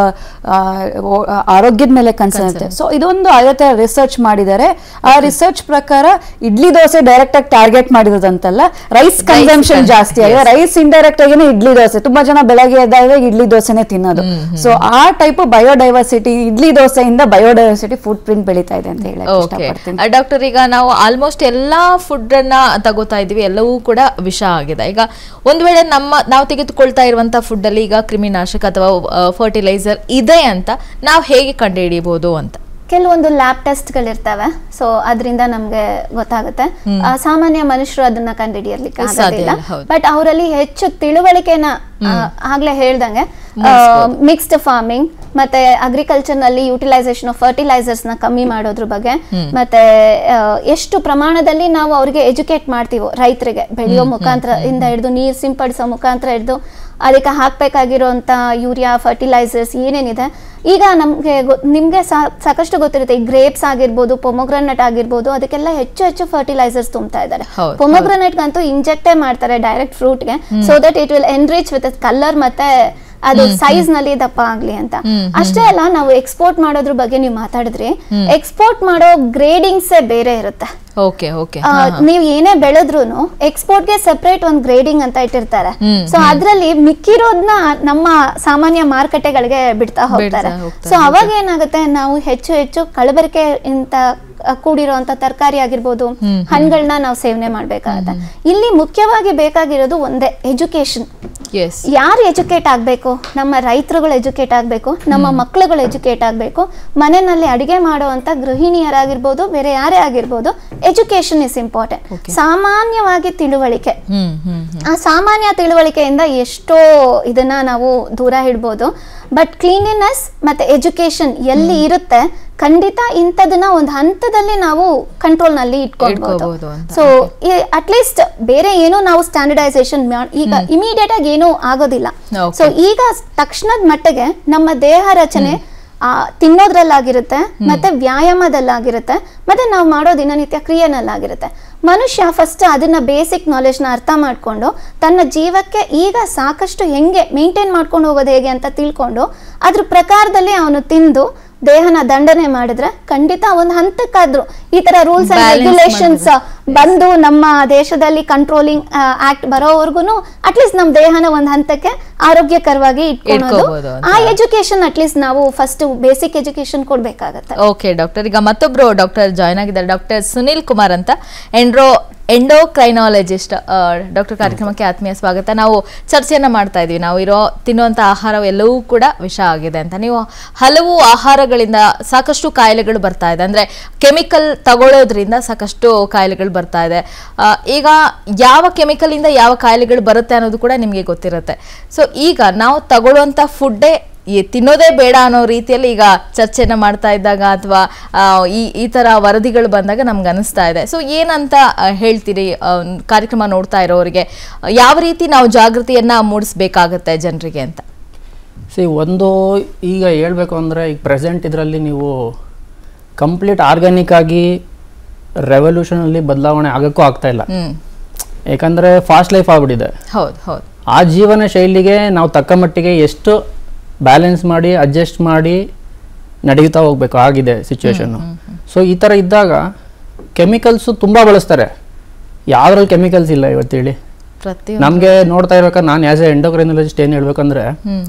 ಆರೋಗ್ಯದ ಮೇಲೆ ಕನ್ಸರ್ನ್ ಇರುತ್ತೆ. ಸೊ ಇದೊಂದು ಅದೇ ತರ ರಿಸರ್ಚ್ ಮಾಡಿದ್ದಾರೆ. ಆ ರಿಸರ್ಚ್ ಪ್ರಕಾರ ಇಡ್ಲಿ ದೋಸೆ ಡೈರೆಕ್ಟ್ ಆಗಿ ಟಾರ್ಗೆಟ್ ಮಾಡಿರೋದಂತಲ್ಲ, ರೈಸ್ ಕನ್ಸಂಪ್ಷನ್ ಜಾಸ್ತಿ ಆಗಿದೆ. ರೈಸ್ ಇಂಡೈರೆಕ್ಟ್ ಆಗಿನೇ ಇಡ್ಲಿ ದೋಸೆ, ತುಂಬಾ ಜನ ಬೆಳಗ್ಗೆ ಎದ್ದಾಗ ಇಡ್ಲಿ ದೋಸೆನೆ ತಿನ್ನೋದು. ಸೊ ಆ ಟೈಪ್ ಬಯೋಡೈವರ್ಸಿಟಿ, ಇಡ್ಲಿ ದೋಸೆಯಿಂದ ಬಯೋಡೈವರ್ಸಿಟಿ ಫುಡ್ ಪ್ರಿಂಟ್ ಬೆಳೀತಾ ಇದೆ ಅಂತ ಹೇಳಿ. ಡಾಕ್ಟರ್, ಈಗ ನಾವು ಆಲ್ಮೋಸ್ಟ್ ಎಲ್ಲಾ ಫುಡ್ ಅನ್ನ ತಗೋತಾ ಇದೀವಿ, ಎಲ್ಲವೂ ಕೂಡ ವಿಷ ಆಗಿದೆ. ಈಗ ಒಂದ್ ವೇಳೆ ನಮ್ಮ ನಾವು ತೆಗೆದುಕೊಳ್ತಾ ಇರುವಂತಹ ಫುಡ್ ಅಲ್ಲಿ ಈಗ ಕ್ರಿಮಿನಾಶಕ ಅಥವಾ ಫರ್ಟಿಲೈಸರ್ ಇದೆ ಅಂತ ನಾವು ಹೇಗೆ ಕಂಡುಹಿಡಿಯಬಹುದು ಅಂತ? ಕೆಲವೊಂದು ಲ್ಯಾಬ್ ಟೆಸ್ಟ್ಗಳಿರ್ತವೆ, ಸೊ ಅದರಿಂದ ನಮ್ಗೆ ಗೊತ್ತಾಗುತ್ತೆ. ಆ, ಸಾಮಾನ್ಯ ಮನುಷ್ಯರು ಅದನ್ನ ಕಂಡುಹಿಡಿಯಲಿಕ್ಕೆ ಆಗೋದಿಲ್ಲ. ಬಟ್ ಅವರಲ್ಲಿ ಹೆಚ್ಚು ತಿಳುವಳಿಕೆನ, ಆಗ್ಲೇ ಹೇಳ್ದಂಗೆ ಮಿಕ್ಸ್ಡ್ ಫಾರ್ಮಿಂಗ್ ಮತ್ತೆ ಅಗ್ರಿಕಲ್ಚರ್ ನಲ್ಲಿ ಯುಟಿಲೈಸೇಷನ್ ಆಫ್ ಫರ್ಟಿಲೈಸರ್ಸ್ ನ ಕಮ್ಮಿ ಮಾಡೋದ್ರ ಬಗ್ಗೆ, ಮತ್ತೆ ಎಷ್ಟು ಪ್ರಮಾಣದಲ್ಲಿ ನಾವು ಅವ್ರಿಗೆ ಎಜುಕೇಟ್ ಮಾಡ್ತೀವೋ, ರೈತರಿಗೆ ಬೆಳೆಯೋ ಮುಖಾಂತರ ಇಂದ ಹಿಡಿದು ನೀರ್ ಸಿಂಪಡಿಸೋ ಮುಖಾಂತರ ಹಿಡಿದು ಅದಕ್ಕೆ ಹಾಕ್ಬೇಕಾಗಿರೋಂಥ ಯೂರಿಯಾ ಫರ್ಟಿಲೈಸರ್ಸ್ ಏನೇನಿದೆ. ಈಗ ನಮ್ಗೆ ನಿಮ್ಗೆ ಸಾಕಷ್ಟು ಗೊತ್ತಿರುತ್ತೆ, ಈ ಗ್ರೇಪ್ಸ್ ಆಗಿರ್ಬೋದು, ಪೊಮೊಗ್ರನೆಟ್ ಆಗಿರ್ಬೋದು, ಅದಕ್ಕೆಲ್ಲ ಹೆಚ್ಚು ಹೆಚ್ಚು ಫರ್ಟಿಲೈಸರ್ಸ್ ತುಂಬ್ತಾ ಇದ್ದಾರೆ. ಪೊಮೊಗ್ರನೆಟ್ಗಂತೂ ಇಂಜೆಕ್ಟೇ ಮಾಡ್ತಾರೆ ಡೈರೆಕ್ಟ್ ಫ್ರೂಟ್ಗೆ, so that it will enrich with colour ಮತ್ತೆ ಅದು ಸೈಜ್ ನಲ್ಲಿ ದಪ್ಪ ಆಗ್ಲಿ ಅಂತ. ಅಷ್ಟೇ ಅಲ್ಲ, ನಾವು ಎಕ್ಸ್ಪೋರ್ಟ್ ಮಾಡೋದ್ರ ಬಗ್ಗೆ ನೀವು ಮಾತಾಡಿದ್ರಿ, ಎಕ್ಸ್ಪೋರ್ಟ್ ಮಾಡೋ ಗ್ರೇಡಿಂಗ್ಸೇ ಬೇರೆ ಇರುತ್ತೆ. ನೀವ್ ಏನೇ ಬೆಳೆದ್ರು ಎಕ್ಸ್ಪೋರ್ಟ್ ಗೆ ಸೆಪರೇಟ್ ಒಂದ್ ಗ್ರೇಡಿಂಗ್ ಅಂತ ಇಟ್ಟಿರ್ತಾರೆ. ಸೊ ಅದ್ರಲ್ಲಿ ಮಿಕ್ಕಿರೋದ್ನ ನಮ್ಮ ಸಾಮಾನ್ಯ ಮಾರುಕಟ್ಟೆಗಳಿಗೆ ಬಿಡ್ತಾ ಹೋಗ್ತಾರೆ. ಸೊ ಅವಾಗ ಏನಾಗುತ್ತೆ, ನಾವು ಹೆಚ್ಚು ಹೆಚ್ಚು ಕಲಬೆರಕೆ ಇಂತ ಕೂಡಿರುವಂತ ತರಕಾರಿ ಆಗಿರ್ಬೋದು, ಹಣ್ಣುಗಳನ್ನ ನಾವು ಸೇವನೆ ಮಾಡ್ಬೇಕಾಗತ್ತೆ. ಇಲ್ಲಿ ಮುಖ್ಯವಾಗಿ ಬೇಕಾಗಿರೋದು ಒಂದೇ, ಎಜುಕೇಶನ್. ಯಾರು ಎಜುಕೇಟ್ ಆಗ್ಬೇಕು? ನಮ್ಮ ರೈತರುಗಳು ಎಜುಕೇಟ್ ಆಗ್ಬೇಕು, ನಮ್ಮ ಮಕ್ಕಳುಗಳು ಎಜುಕೇಟ್ ಆಗ್ಬೇಕು, ಮನೆಯಲ್ಲಿ ಅಡಿಗೆ ಮಾಡುವಂತ ಗೃಹಿಣಿಯರಾಗಿರ್ಬೋದು, ಬೇರೆ ಯಾರೇ ಆಗಿರ್ಬೋದು, ಎಜುಕೇಶನ್ ಇಸ್ ಇಂಪಾರ್ಟೆಂಟ್. ಸಾಮಾನ್ಯವಾಗಿ ತಿಳುವಳಿಕೆ, ಆ ಸಾಮಾನ್ಯ ತಿಳುವಳಿಕೆಯಿಂದ ಎಷ್ಟೋ ಇದನ್ನ ನಾವು ದೂರ ಇಡ್ಬೋದು. ಬಟ್ ಕ್ಲೀನ್ಲಿನೆಸ್ ಮತ್ತೆ ಎಜುಕೇಶನ್ ಎಲ್ಲಿ ಇರುತ್ತೆ, ಖಂಡಿತ ಇಂಥದನ್ನ ಒಂದು ಹಂತದಲ್ಲಿ ನಾವು ಕಂಟ್ರೋಲ್ ನಲ್ಲಿ ಇಟ್ಕೊಳ್ಬಹುದು. ಸೊ ಅಟ್ಲೀಸ್ಟ್ ಬೇರೆ ಏನೋ ನಾವು ಸ್ಟ್ಯಾಂಡರ್ಡೈಸೇಷನ್ ಈಗ ಇಮಿಡಿಯೇಟ್ ಆಗಿ ಏನೂ ಆಗೋದಿಲ್ಲ. ಸೊ ಈಗ ತಕ್ಷಣದ ಮಟ್ಟಿಗೆ ನಮ್ಮ ದೇಹ ರಚನೆ ಆ ತಿನ್ನೋದ್ರಲ್ಲಾಗಿರುತ್ತೆ, ಮತ್ತೆ ವ್ಯಾಯಾಮದಲ್ಲಾಗಿರುತ್ತೆ, ಮತ್ತೆ ನಾವು ಮಾಡೋ ದಿನನಿತ್ಯ ಕ್ರಿಯೆನಲ್ಲಾಗಿರುತ್ತೆ. ಮನುಷ್ಯ ಫಸ್ಟ್ ಅದನ್ನ ಬೇಸಿಕ್ ನಾಲೆಜ್ನ ಅರ್ಥ ಮಾಡ್ಕೊಂಡು ತನ್ನ ಜೀವಕ್ಕೆ ಈಗ ಸಾಕಷ್ಟು ಹೆಂಗೆ ಮೇಂಟೈನ್ ಮಾಡ್ಕೊಂಡು ಹೋಗೋದು ಹೇಗೆ ಅಂತ ತಿಳ್ಕೊಂಡು ಅದ್ರ ಪ್ರಕಾರದಲ್ಲಿ ಅವನು ತಿಂದು ದೇಹನ ದಂಡನೆ ಮಾಡಿದ್ರೆ ಖಂಡಿತ ಒಂದು ಹಂತಕ್ಕಾದ್ರೂ ಈ ತರ ರೂಲ್ಸ್ ಅಂಡ್ ರೆಗ್ಯುಲೇಷನ್ಸ್ ಬಂದು ನಮ್ಮ ದೇಶದಲ್ಲಿ ಕಂಟ್ರೋಲಿಂಗ್ ಆಕ್ಟ್ ಬರೋವರೆಗೂ ಅಟ್ಲೀಸ್ಟ್ ನಮ್ಮ ದೇಹನ ಒಂದ್ ಹಂತಕ್ಕೆ ಆರೋಗ್ಯಕರವಾಗಿ ಇಟ್ಕೊಳ್ಳೋದು. ಆ ಎಜುಕೇಶನ್ ಅಟ್ಲೀಸ್ಟ್ ನಾವು ಫಸ್ಟ್ ಬೇಸಿಕ್ ಎಜುಕೇಶನ್ ಕೊಡ್ಬೇಕಾಗತ್ತೆ. ಓಕೆ ಡಾಕ್ಟರ್, ಈಗ ಮತ್ತೊಬ್ರು ಡಾಕ್ಟರ್ ಜಾಯ್ನ್ ಆಗಿದ್ದಾರೆ, ಡಾಕ್ಟರ್ ಸುನಿಲ್ ಕುಮಾರ್ ಅಂತ, ಎಂಡ್ರೋ ಎಂಡೋಕ್ರೈನಾಲಜಿಸ್ಟ್. ಡಾಕ್ಟರ್, ಕಾರ್ಯಕ್ರಮಕ್ಕೆ ಆತ್ಮೀಯ ಸ್ವಾಗತ. ನಾವು ಚರ್ಚೆಯನ್ನ ಮಾಡ್ತಾ ಇದೀವಿ, ನಾವು ಇರೋ ತಿನ್ನುವಂತ ಆಹಾರ ಎಲ್ಲವೂ ಕೂಡ ವಿಷ ಆಗಿದೆ ಅಂತ. ನೀವು ಹಲವು ಆಹಾರಗಳಿಂದ ಸಾಕಷ್ಟು ಕಾಯಿಲೆಗಳು ಬರ್ತಾ ಇದೆ, ಅಂದ್ರೆ ಕೆಮಿಕಲ್ ತಗೊಳ್ಳೋದ್ರಿಂದ ಸಾಕಷ್ಟು ಕಾಯಿಲೆಗಳು ಬರ್ತಾ ಇದೆ. ಈಗ ಯಾವ ಕೆಮಿಕಲ್ ಇಂದ ಯಾವ ಕಾಯಿಲೆಗಳು ಬರುತ್ತೆ ಅನ್ನೋದು ಕೂಡ ನಿಮ್ಗೆ ಗೊತ್ತಿರುತ್ತೆ. ಸೊ ಈಗ ನಾವು ತಗೊಳ್ಳುವಂತ ಫುಡ್ಡೇ ತಿನ್ನೋದೇ ಬೇಡ ಅನ್ನೋ ರೀತಿಯಲ್ಲಿ ಈಗ ಚರ್ಚೆನ ಮಾಡ್ತಾ ಇದ್ದಾಗ ಅಥವಾ ಈ ಈ ತರ ವರದಿಗಳು ಬಂದಾಗ ನಮ್ಗೆ ಅನಿಸ್ತಾ ಇದೆ. ಸೊ ಏನಂತ ಹೇಳ್ತೀರಿ ಕಾರ್ಯಕ್ರಮ ನೋಡ್ತಾ ಇರೋರಿಗೆ, ಯಾವ ರೀತಿ ನಾವು ಜಾಗೃತಿಯನ್ನ ಮೂಡಿಸ್ಬೇಕಾಗತ್ತೆ ಜನರಿಗೆ ಅಂತ? ಸಿ ಒಂದು ಈಗ ಹೇಳ್ಬೇಕು ಅಂದರೆ ಈಗ ಪ್ರೆಸೆಂಟ್ ಇದರಲ್ಲಿ ನೀವು ಕಂಪ್ಲೀಟ್ ಆರ್ಗ್ಯಾನಿಕ್ ಆಗಿ ರೆವಲ್ಯೂಷನಲ್ಲಿ ಬದಲಾವಣೆ ಆಗೋಕ್ಕೂ ಆಗ್ತಾ ಇಲ್ಲ. ಯಾಕಂದರೆ ಫಾಸ್ಟ್ ಲೈಫ್ ಆಗ್ಬಿಟ್ಟಿದೆ. ಹೌದು ಹೌದು. ಆ ಜೀವನ ಶೈಲಿಗೆ ನಾವು ತಕ್ಕ ಮಟ್ಟಿಗೆ ಎಷ್ಟು ಬ್ಯಾಲೆನ್ಸ್ ಮಾಡಿ ಅಡ್ಜಸ್ಟ್ ಮಾಡಿ ನಡೆಯುತ್ತಾ ಹೋಗ್ಬೇಕು ಆಗಿದೆ ಸಿಚುವೇಶನ್ನು. ಸೊ ಈ ಥರ ಇದ್ದಾಗ ಕೆಮಿಕಲ್ಸು ತುಂಬ ಬಳಸ್ತಾರೆ. ಯಾವ್ದ್ರಲ್ಲಿ ಕೆಮಿಕಲ್ಸ್ ಇಲ್ಲ ಇವತ್ತೇಳಿ ನಮಗೆ ನೋಡ್ತಾ ಇರ್ಬೇಕಾದ್ರೆ ನಾನು ಆ್ಯಸ್ ಎ ಎಂಡೋಕ್ರೈನಾಲಜಿಸ್ಟ್ ಏನು ಹೇಳ್ಬೇಕಂದ್ರೆ,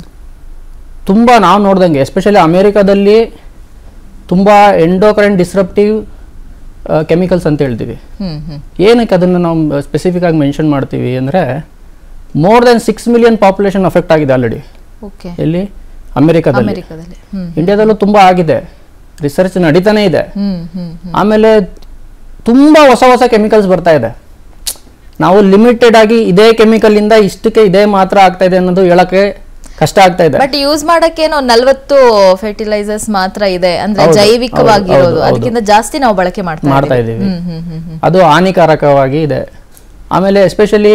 ತುಂಬ ನಾವು ನೋಡ್ದಂಗೆ ಎಸ್ಪೆಷಲಿ ಅಮೇರಿಕಾದಲ್ಲಿ ತುಂಬ ಎಂಡೋಕ್ರೈನ್ ಡಿಸ್ರಪ್ಟಿವ್ ಕೆಮಿಕಲ್ಸ್ ಅಂತ ಹೇಳ್ತೀವಿ. ಏನಕ್ಕೆ ಅದನ್ನು ನಾವು ಸ್ಪೆಸಿಫಿಕ್ ಆಗಿ ಮೆನ್ಷನ್ ಮಾಡ್ತೀವಿ ಅಂದರೆ, more than six million population affect ಆಗಿದೆ ಆಲ್ರೆಡಿ. ಎಲ್ಲಿ? ಅಮೆರಿಕಾದಲ್ಲಿ. ಇಂಡಿಯಾದಲ್ಲೂ ತುಂಬಾ ಆಗಿದೆ, ರಿಸರ್ಚ್ ನಡೀತಾನೆ ಇದೆ. ಆಮೇಲೆ ತುಂಬಾ ಹೊಸ ಹೊಸ ಕೆಮಿಕಲ್ಸ್ ಬರ್ತಾ ಇದೆ. ನಾವು ಲಿಮಿಟೆಡ್ ಆಗಿ ಇದೇ ಕೆಮಿಕಲ್ ಇಂದ ಇಷ್ಟಕ್ಕೆ ಇದೇ ಮಾತ್ರ ಆಗ್ತಾ ಇದೆ ಅನ್ನೋದು ಹೇಳಕ್ಕೆ ಕಷ್ಟ ಆಗ್ತಾ ಇದೆ. ಬಟ್ ಯೂಸ್ ಮಾಡಕ್ಕೇನೋ ನಲವತ್ತು ಫರ್ಟಿಲೈಸರ್ಸ್ ಮಾತ್ರ ಇದೆ, ಅಂದ್ರೆ ಜೈವಿಕವಾಗಿರೋದು, ಅದಕ್ಕಿಂತ ಜಾಸ್ತಿ ನಾವು ಬಳಕೆ ಮಾಡ್ತಾ ಇದೀವಿ. ಅದು ಹಾನಿಕಾರಕವಾಗಿ ಇದೆ. ಆಮೇಲೆ ಎಸ್ಪೆಷಲಿ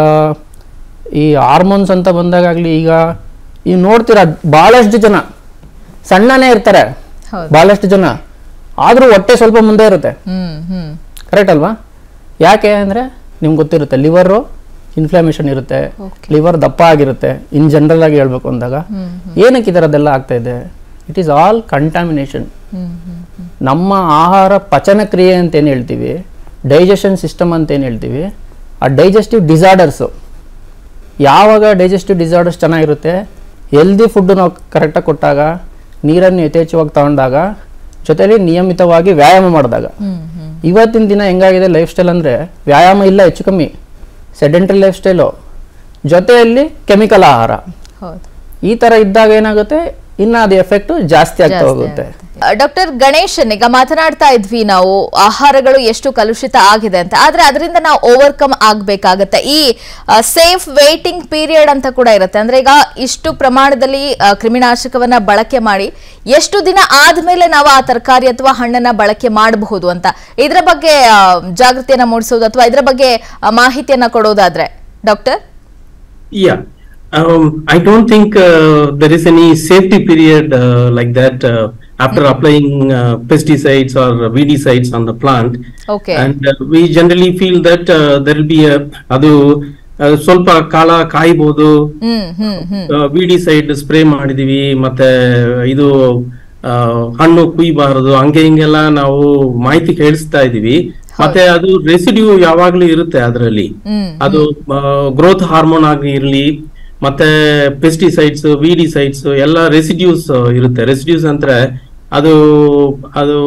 ಈ ಹಾರ್ಮೋನ್ಸ್ ಅಂತ ಬಂದಾಗಲಿ, ಈಗ ಈಗ ನೋಡ್ತೀರಾ ಬಹಳಷ್ಟು ಜನ ಸಣ್ಣನೇ ಇರ್ತಾರೆ, ಬಹಳಷ್ಟು ಜನ ಆದ್ರೂ ಹೊಟ್ಟೆ ಸ್ವಲ್ಪ ಮುಂದೆ ಇರುತ್ತೆ. ಕರೆಕ್ಟ್ ಅಲ್ವಾ? ಯಾಕೆ ಅಂದ್ರೆ ನಿಮ್ಗೆ ಗೊತ್ತಿರುತ್ತೆ, ಲಿವರು ಇನ್ಫ್ಲಾಮೇಷನ್ ಇರುತ್ತೆ, ಲಿವರ್ ದಪ್ಪ ಆಗಿರುತ್ತೆ. ಇನ್ ಜನರಲ್ ಆಗಿ ಹೇಳ್ಬೇಕು ಅಂದಾಗ ಏನಕ್ಕೆ ಈ ಥರದ್ದೆಲ್ಲ ಆಗ್ತಾ ಇದೆ? It is all contamination. ನಮ್ಮ ಆಹಾರ ಪಚನ ಕ್ರಿಯೆ ಅಂತ ಏನು ಹೇಳ್ತೀವಿ, ಡೈಜೆಷನ್ ಸಿಸ್ಟಮ್ ಅಂತ ಏನು ಹೇಳ್ತೀವಿ, ಆ ಡೈಜೆಸ್ಟಿವ್ ಡಿಸಾರ್ಡರ್ಸು ಯಾವಾಗ ಡೈಜೆಸ್ಟಿವ್ ಡಿಸಾರ್ಡರ್ಸ್ ಚೆನ್ನಾಗಿರುತ್ತೆ, ಹೆಲ್ದಿ ಫುಡ್ಡು ನಾವು ಕರೆಕ್ಟಾಗಿ ಕೊಟ್ಟಾಗ, ನೀರನ್ನು ಯಥೇಚ್ಛವಾಗಿ ತಗೊಂಡಾಗ, ಜೊತೆಲಿ ನಿಯಮಿತವಾಗಿ ವ್ಯಾಯಾಮ ಮಾಡಿದಾಗ. ಇವತ್ತಿನ ದಿನ ಹೆಂಗಾಗಿದೆ ಲೈಫ್ ಸ್ಟೈಲ್ ಅಂದರೆ, ವ್ಯಾಯಾಮ ಇಲ್ಲ, ಹೆಚ್ಚು ಕಮ್ಮಿ ಸೆಡೆಂಟರಿ ಲೈಫ್ ಸ್ಟೈಲು, ಜೊತೆಯಲ್ಲಿ ಕೆಮಿಕಲ್ ಆಹಾರ. ಈ ಥರ ಇದ್ದಾಗ ಏನಾಗುತ್ತೆ, ಇನ್ನು ಅದು ಎಫೆಕ್ಟು ಜಾಸ್ತಿ ಆಗ್ತಾ ಹೋಗುತ್ತೆ. ಡಾಕ್ಟರ್ ಗಣೇಶನ್, ಈಗ ಮಾತನಾಡ್ತಾ ಇದ್ವಿ ನಾವು ಆಹಾರಗಳು ಎಷ್ಟು ಕಲುಷಿತ ಆಗಿದೆ ಅಂತ, ಆದ್ರೆ ಅದರಿಂದ ನಾವು ಓವರ್ಕಮ್ ಆಗ್ಬೇಕಾಗತ್ತೆ. ಈ ಸೇಫ್ ವೇಟಿಂಗ್ ಪೀರಿಯಡ್ ಅಂತ ಕೂಡ ಇರುತ್ತೆ. ಅಂದ್ರೆ ಈಗ ಇಷ್ಟು ಪ್ರಮಾಣದಲ್ಲಿ ಕ್ರಿಮಿನಾಶಕವನ್ನ ಬಳಕೆ ಮಾಡಿ ಎಷ್ಟು ದಿನ ಆದ್ಮೇಲೆ ನಾವು ಆ ತರಕಾರಿ ಅಥವಾ ಹಣ್ಣನ್ನ ಬಳಕೆ ಮಾಡಬಹುದು ಅಂತ, ಇದರ ಬಗ್ಗೆ ಜಾಗೃತಿಯನ್ನ ಮೂಡಿಸೋದು ಅಥವಾ ಇದರ ಬಗ್ಗೆ ಮಾಹಿತಿಯನ್ನ ಕೊಡೋದಾದ್ರೆ doctor? Yeah. Um, I don't think uh, there is any safety period uh, like that uh, after mm-hmm. applying uh, pesticides or weedicides on the plant. Okay. And uh, we generally feel that uh, there will be a adu ಸ್ವಲ್ಪ ಕಾಲ ಕಾಯಬಹುದು. Weedicide spray ಮಾಡಿದೀವಿ, ಮತ್ತೆ ಇದು ಹಣ್ಣು ಕುಯ್ಬಾರದು, ಹಂಗೆ ಹಿಂಗೆಲ್ಲ ನಾವು ಮಾಹಿತಿ ಕೇಳಿಸ್ತಾ ಇದೀವಿ. ಮತ್ತೆ ಅದು ರೆಸಿಡ್ಯೂ ಯಾವಾಗ್ಲೂ ಇರುತ್ತೆ ಅದರಲ್ಲಿ. ಅದು ಗ್ರೋತ್ ಹಾರ್ಮೋನ್ ಆಗಿ ಇರ್ಲಿ, ಮತ್ತೆ ಪೆಸ್ಟಿಸೈಡ್ಸ್, ವೀಡಿಸೈಡ್ಸ್ ಎಲ್ಲ ರೆಸಿಡ್ಯೂಸ್ ಇರುತ್ತೆ. ರೆಸಿಡ್ಯೂಸ್ ಅಂದ್ರೆ ಅದು ಅದು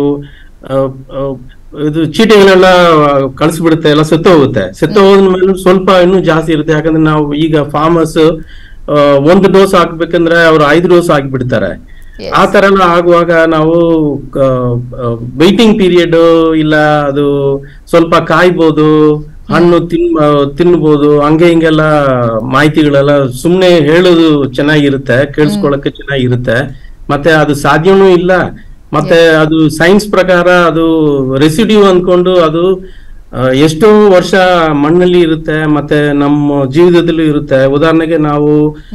ಇದು ಚೀಟಿಗಳೆಲ್ಲ ಕಳಿಸ್ಬಿಡುತ್ತೆ, ಎಲ್ಲ ಸತ್ತು ಹೋಗುತ್ತೆ. ಸತ್ತು ಹೋದ್ಮೇಲೆ ಸ್ವಲ್ಪ ಇನ್ನೂ ಜಾಸ್ತಿ ಇರುತ್ತೆ. ಯಾಕಂದ್ರೆ ನಾವು ಈಗ ಫಾರ್ಮರ್ಸ್ ಒಂದು ಡೋಸ್ ಹಾಕ್ಬೇಕಂದ್ರೆ ಅವ್ರು ಐದು ಡೋಸ್ ಹಾಕ್ಬಿಡ್ತಾರೆ. ಆ ತರ ಎಲ್ಲ ಆಗುವಾಗ ನಾವು ವೈಟಿಂಗ್ ಪೀರಿಯಡ್ ಇಲ್ಲ, ಅದು ಸ್ವಲ್ಪ ಕಾಯ್ಬೋದು, ಹಣ್ಣು ತಿನ್ ತಿನ್ಬೋದು, ಹಂಗೆ ಹಿಂಗೆಲ್ಲ ಮಾಹಿತಿಗಳೆಲ್ಲ ಸುಮ್ನೆ ಹೇಳೋದು ಚೆನ್ನಾಗಿರುತ್ತೆ, ಕೇಳಿಸ್ಕೊಳಕ್ಕೆ ಚೆನ್ನಾಗಿರುತ್ತೆ. ಮತ್ತೆ ಅದು ಸಾಧ್ಯವೂ ಇಲ್ಲ. ಮತ್ತೆ ಅದು ಸೈನ್ಸ್ ಪ್ರಕಾರ ಅದು ರೆಸಿಡ್ಯೂ ಅಂದ್ಕೊಂಡು ಅದು ಎಷ್ಟೋ ವರ್ಷ ಮಣ್ಣಲ್ಲಿ ಇರುತ್ತೆ, ಮತ್ತೆ ನಮ್ಮ ಜೀವಿತದಲ್ಲೂ ಇರುತ್ತೆ. ಉದಾಹರಣೆಗೆ ನಾವು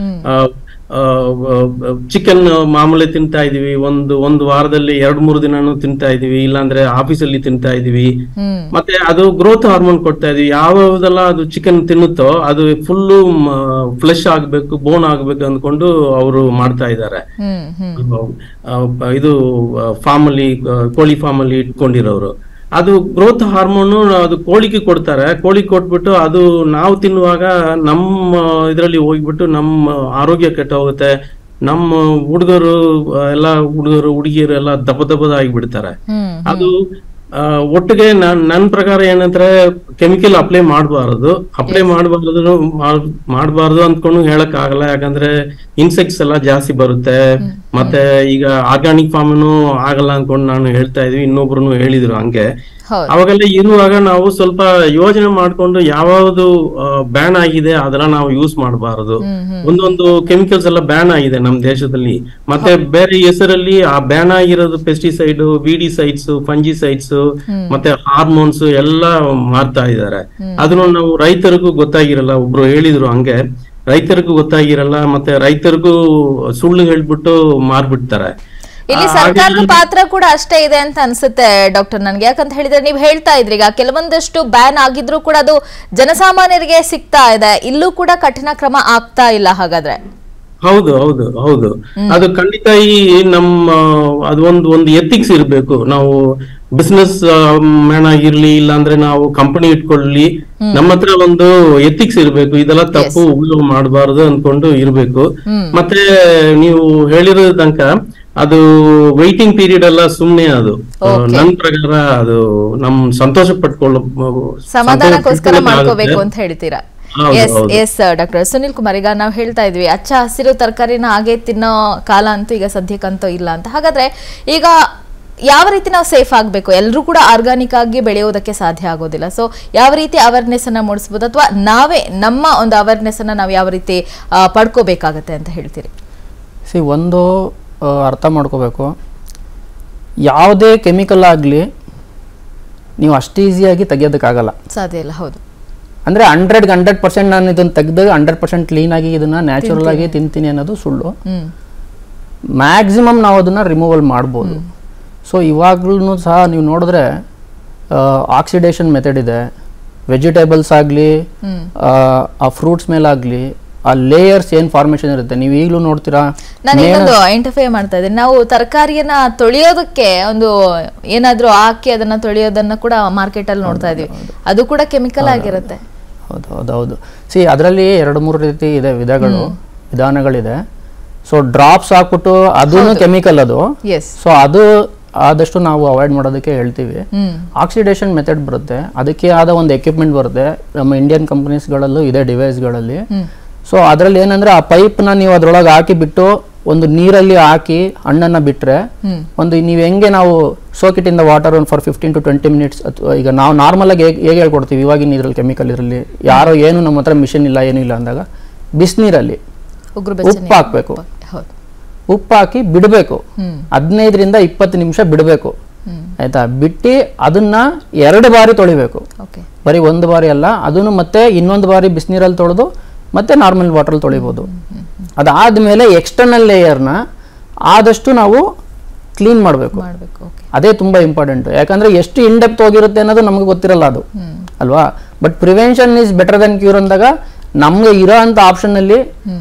ಚಿಕನ್ ಮಾಮೂಲಿ ತಿಂತಾ ಇದೀವಿ, ಒಂದು ಒಂದು ವಾರದಲ್ಲಿ ಎರಡ್ ಮೂರು ದಿನಾನು ತಿಂತಾ ಇದೀವಿ, ಇಲ್ಲಾಂದ್ರೆ ಆಫೀಸಲ್ಲಿ ತಿಂತಾ ಇದೀವಿ. ಮತ್ತೆ ಅದು ಗ್ರೋತ್ ಹಾರ್ಮೋನ್ ಕೊಡ್ತಾ ಇದೀವಿ. ಯಾವ್ದೆಲ್ಲ ಅದು ಚಿಕನ್ ತಿನ್ನುತ್ತೋ ಅದು ಫುಲ್ಲು ಫ್ಲೆಶ್ ಆಗ್ಬೇಕು, ಬೋನ್ ಆಗ್ಬೇಕು ಅಂದ್ಕೊಂಡು ಅವರು ಮಾಡ್ತಾ ಇದ್ದಾರೆ. ಇದು ಫಾರ್ಮ್ ಅಲ್ಲಿ, ಕೋಳಿ ಫಾರ್ಮ್ ಅಲ್ಲಿ ಇಟ್ಕೊಂಡಿರೋರು. ಅದು ಗ್ರೋತ್ ಹಾರ್ಮೋನು ಅದು ಕೋಳಿಗೆ ಕೊಡ್ತಾರೆ. ಕೋಳಿ ಕೊಟ್ಬಿಟ್ಟು ಅದು ನಾವು ತಿನ್ನುವಾಗ ನಮ್ಮ ಇದರಲ್ಲಿ ಹೋಗ್ಬಿಟ್ಟು ನಮ್ಮ ಆರೋಗ್ಯ ಕೆಟ್ಟ ಹೋಗುತ್ತೆ. ನಮ್ಮ ಹುಡುಗರು ಎಲ್ಲ ಹುಡುಗರು ಹುಡುಗಿಯರು ಎಲ್ಲ ದಬ್ಬ ದಬ್ಬದ ಆಗಿಬಿಡ್ತಾರೆ. ಅದು ಒಟ್ಟಿಗೆ ನನ್ ನನ್ನ ಪ್ರಕಾರ ಏನಂದ್ರೆ ಕೆಮಿಕಲ್ ಅಪ್ಲೈ ಮಾಡಬಾರದು, ಅಪ್ಲೈ ಮಾಡಬಾರದು ಮಾಡಬಾರ್ದು ಅಂದ್ಕೊಂಡು ಹೇಳಕ್ ಆಗಲ್ಲ. ಯಾಕಂದ್ರೆ ಇನ್ಸೆಕ್ಟ್ಸ್ ಎಲ್ಲ ಜಾಸ್ತಿ ಬರುತ್ತೆ. ಮತ್ತೆ ಈಗ ಆರ್ಗಾನಿಕ್ ಫಾರ್ಮ್ನು ಆಗಲ್ಲ ಅನ್ಕೊಂಡು ನಾನು ಹೇಳ್ತಾ ಇದೀವಿ, ಇನ್ನೊಬ್ರು ಹೇಳಿದ್ರು ಹಂಗೆ. ಅವಾಗೆಲ್ಲ ಇರುವಾಗ ನಾವು ಸ್ವಲ್ಪ ಯೋಜನೆ ಮಾಡ್ಕೊಂಡು ಯಾವ್ದು ಬ್ಯಾನ್ ಆಗಿದೆ ಅದೆಲ್ಲ ನಾವು ಯೂಸ್ ಮಾಡಬಾರದು. ಒಂದೊಂದು ಕೆಮಿಕಲ್ಸ್ ಎಲ್ಲ ಬ್ಯಾನ್ ಆಗಿದೆ ನಮ್ಮ ದೇಶದಲ್ಲಿ. ಮತ್ತೆ ಬೇರೆ ಹೆಸರಲ್ಲಿ ಆ ಬ್ಯಾನ್ ಆಗಿರೋದು ಪೆಸ್ಟಿಸೈಡ್, ವಿಡಿಸೈಡ್ಸ್, ಫಂಜಿಸೈಡ್ಸ್, ಮತ್ತೆ ಹಾರ್ಮೋನ್ಸ್ ಎಲ್ಲ ಮಾರ್ತಾ ಇದ್ದಾರೆ. ಅದನ್ನು ನಾವು ರೈತರಿಗೂ ಗೊತ್ತಾಗಿರಲ್ಲ. ಒಬ್ರು ಹೇಳಿದ್ರು ಹಂಗೆ, ರೈತರಿಗೂ ಗೊತ್ತಾಗಿರಲ್ಲ. ಮತ್ತೆ ರೈತರಿಗೂ ಸುಳ್ಳು ಹೇಳ್ಬಿಟ್ಟು ಮಾರ್ಬಿಡ್ತಾರೆ. ಇಲ್ಲಿ ಸರ್ಕಾರದ ಪಾತ್ರ ಕೂಡ ಅಷ್ಟೇ ಇದೆ ಅಂತ ಅನ್ಸುತ್ತೆ ಡಾಕ್ಟರ್ ನನ್ಗೆ. ಯಾಕಂತ ಹೇಳಿದ್ರೆ ನೀವು ಹೇಳ್ತಾ ಇದ್ರಿ ಈಗ ಕೆಲವೊಂದಷ್ಟು ಬ್ಯಾನ್ ಆಗಿದ್ರು ಕೂಡ ಅದು ಜನಸಾಮಾನ್ಯರಿಗೆ ಸಿಗ್ತಾ ಇದೆ, ಇಲ್ಲೂ ಕೂಡ ಕಠಿಣ ಕ್ರಮ ಆಗ್ತಾ ಇಲ್ಲ ಹಾಗಾದ್ರೆ. ಹೌದು ಹೌದು ಹೌದು ಅದು ಖಂಡಿತ. ಈ ನಮ್ಮ ಅದು ಒಂದು ಒಂದು ಎಥಿಕ್ಸ್ ಇರ್ಬೇಕು. ನಾವು ಬಿಸ್ನೆಸ್ ಮ್ಯಾನ್ ಆಗಿರ್ಲಿ, ಇಲ್ಲಾಂದ್ರೆ ನಾವು ಕಂಪನಿ ಇಟ್ಕೊಳ್ಳಿ, ನಮ್ಮ ಹತ್ರ ಒಂದು ಎಥಿಕ್ಸ್ ಇರ್ಬೇಕು. ಇದೆಲ್ಲ ತಪ್ಪು, ಉಪಯೋಗ ಮಾಡಬಾರದು ಅನ್ಕೊಂಡು ಇರ್ಬೇಕು. ಮತ್ತೆ ನೀವು ಹೇಳಿರೋ ತನಕ ಅದು ವೈಟಿಂಗ್ ಪೀರಿಯಡ್ ಎಲ್ಲ ಸುಮ್ನೆ, ಅದು ನನ್ ಪ್ರಕಾರ ಅದು ನಮ್ ಸಂತೋಷ ಪಟ್ಕೊಳ್ಳ ಸಮಾಧಾನಕ್ಕೋಸ್ಕರ ಮಾಡ್ಕೋಬೇಕು ಅಂತ ಹೇಳ್ತೀರಾ? Yes yes doctor Sunil Kumar, ಈಗ ನಾವು ಹೇಳ್ತಾ ಇದ್ವಿ ಹಚ್ಚ ಹಸಿರು ತರಕಾರಿನ ಹಾಗೆ ತಿನ್ನೋ ಕಾಲ ಅಂತೂ ಈಗ ಸದ್ಯಕ್ಕಂತೂ ಇಲ್ಲ ಅಂತ. ಹಾಗಾದ್ರೆ ಈಗ ಯಾವ ರೀತಿ ನಾವು ಸೇಫ್ ಆಗಬೇಕು? ಎಲ್ಲರೂ ಕೂಡ ಆರ್ಗಾನಿಕ್ ಆಗಿ ಬೆಳೆಯೋದಕ್ಕೆ ಸಾಧ್ಯ ಆಗೋದಿಲ್ಲ. ಸೊ ಯಾವ ರೀತಿ ಅವೇರ್ನೆಸ್ ಅನ್ನ ಮೂಡಿಸಬಹುದು, ಅಥವಾ ನಾವೇ ನಮ್ಮ ಒಂದು ಅವೇರ್ನೆಸ್ ಅನ್ನ ನಾವು ಯಾವ ರೀತಿ ಪಡ್ಕೋಬೇಕಾಗತ್ತೆ ಅಂತ ಹೇಳ್ತೀರಿ? ಸಿ, ಒಂದು ಅರ್ಥ ಮಾಡ್ಕೋಬೇಕು, ಯಾವುದೇ ಕೆಮಿಕಲ್ ಆಗಲಿ ನೀವು ಅಷ್ಟು ಈಸಿಯಾಗಿ ತೆಗಿಯೋದಕ್ಕಾಗಲ್ಲ, ಸಾಧ್ಯ ಇಲ್ಲ. ಹೌದು, ಅಂದರೆ ಹಂಡ್ರೆಡ್ಗೆ ಹಂಡ್ರೆಡ್ ಪರ್ಸೆಂಟ್ ನಾನು ಇದನ್ನು ತೆಗೆದಾಗ ಹಂಡ್ರೆಡ್ ಪರ್ಸೆಂಟ್ ಕ್ಲೀನಾಗಿ ಇದನ್ನು ನ್ಯಾಚುರಲ್ ಆಗಿ ತಿಂತೀನಿ ಅನ್ನೋದು ಸುಳ್ಳು. ಮ್ಯಾಕ್ಸಿಮಮ್ ನಾವು ಅದನ್ನು ರಿಮೂವಲ್ ಮಾಡ್ಬೋದು. ಸೊ ಇವಾಗ್ಲೂ ಸಹ ನೀವು ನೋಡಿದ್ರೆ ಆಕ್ಸಿಡೇಷನ್ ಮೆಥಡ್ ಇದೆ. ವೆಜಿಟೇಬಲ್ಸ್ ಆಗಲಿ, ಆ ಫ್ರೂಟ್ಸ್ ಮೇಲಾಗಲಿ ಆ ಲೇಯರ್ಸ್ ಏನ್ ಫಾರ್ಮೇಶನ್ ಇರುತ್ತೆ ನೀವು ಈಗಲೂ ನೋಡ್ತೀರಾ. ನಾನು ಇನ್ನೊಂದು ಐಡೆಂಟಿಫೈ ಮಾಡ್ತಾ ಇದ್ದೀನಿ, ನಾವು ತರಕಾರಿಯನ್ನ ತೊಳೆಯೋದಕ್ಕೆ ಒಂದು ಏನಾದ್ರೂ ಹಾಕಿ ಅದನ್ನ ತೊಳೆಯೋದನ್ನ ಕೂಡ ಮಾರ್ಕೆಟ್ ಅಲ್ಲಿ ನೋಡ್ತಾ ಇದೀವಿ, ಅದು ಕೂಡ ಕೆಮಿಕಲ್ ಆಗಿರುತ್ತೆ. ಹೌದು ಹೌದು ಹೌದು ಸಿ ಅದರಲ್ಲಿ ಎರಡು ಮೂರು ರೀತಿ ಇದೆ ವಿಧಗಳು ವಿಧಾನಗಳಿದೆ. ಸೊ ಡ್ರಾಪ್ಸ್ ಹಾಕ್ಬಿಟ್ಟು ಅದನ್ನು ಕೆಮಿಕಲ್ ಅದು. ಸೊ ಅದು ಆದಷ್ಟು ನಾವು ಅವಾಯ್ಡ್ ಮಾಡೋದಕ್ಕೆ ಹೇಳ್ತೀವಿ. ಆಕ್ಸಿಡೇಷನ್ ಮೆಥಡ್ ಬರುತ್ತೆ, ಅದಕ್ಕೆ ಆದ ಒಂದು ಎಕ್ವಿಪ್ಮೆಂಟ್ ಬರುತ್ತೆ ನಮ್ಮ ಇಂಡಿಯನ್ ಕಂಪನೀಸ್ಗಳಲ್ಲೂ ಇದೆ ಡಿವೈಸ್ಗಳಲ್ಲಿ. ಸೊ ಅದರಲ್ಲಿ ಏನಂದ್ರೆ ಆ ಪೈಪ್ನ ನೀವು ಅದ್ರೊಳಗೆ ಹಾಕಿ ಬಿಟ್ಟು ಒಂದು ನೀರಲ್ಲಿ ಹಾಕಿ ಹಣ್ಣನ್ನ ಬಿಟ್ರೆ ಒಂದು ನೀವು ಹೆಂಗೆ ನಾವು soak it in the water for fifteen to twenty minutes ಈಗ ನಾವು ನಾರ್ಮಲ್ ಆಗಿ ಹೇಗೆ ಹೇಗೆ ಹೇಳ್ಕೊಡ್ತೀವಿ ಇವಾಗಿನ ನೀರಲ್ಲಿ ಕೆಮಿಕಲ್ ಇರಲಿ ಯಾರೋ ಏನು ನಮ್ಮ ಹತ್ರ ಮಿಷಿನ್ ಇಲ್ಲ ಏನು ಇಲ್ಲ ಅಂದಾಗ ಬಿಸಿನೀರಲ್ಲಿ ಉಪ್ಪು ಹಾಕ್ಬೇಕು, ಉಪ್ಪು ಹಾಕಿ ಬಿಡಬೇಕು, ಹದಿನೈದರಿಂದ ಇಪ್ಪತ್ತು ನಿಮಿಷ ಬಿಡಬೇಕು ಆಯ್ತಾ. ಬಿಟ್ಟು ಅದನ್ನ ಎರಡು ಬಾರಿ ತೊಳಿಬೇಕು, ಬರೀ ಒಂದು ಬಾರಿ ಅಲ್ಲ, ಅದನ್ನು ಮತ್ತೆ ಇನ್ನೊಂದು ಬಾರಿ ಬಿಸಿನೀರಲ್ಲಿ ತೊಳೆದು ಮತ್ತೆ ನಾರ್ಮಲ್ ವಾಟರ್ ತೊಳಿಬೋದು. ಅದಾದ್ಮೇಲೆ ಎಕ್ಸ್ಟರ್ನಲ್ ಲೇಯರ್ನ ಆದಷ್ಟು ನಾವು ಕ್ಲೀನ್ ಮಾಡಬೇಕು, ಅದೇ ತುಂಬಾ ಇಂಪಾರ್ಟೆಂಟ್. ಯಾಕಂದ್ರೆ ಎಷ್ಟು ಇನ್ ಡೆಪ್ತ್ ಹೋಗಿರುತ್ತೆ ಅನ್ನೋದು ನಮ್ಗೆ ಗೊತ್ತಿರಲ್ಲ ಅದು ಅಲ್ವಾ. But prevention is better than cure ಅಂದಾಗ ನಮ್ಗೆ ಇರೋ ಅಂತ ಆಪ್ಷನ್ ಅಲ್ಲಿ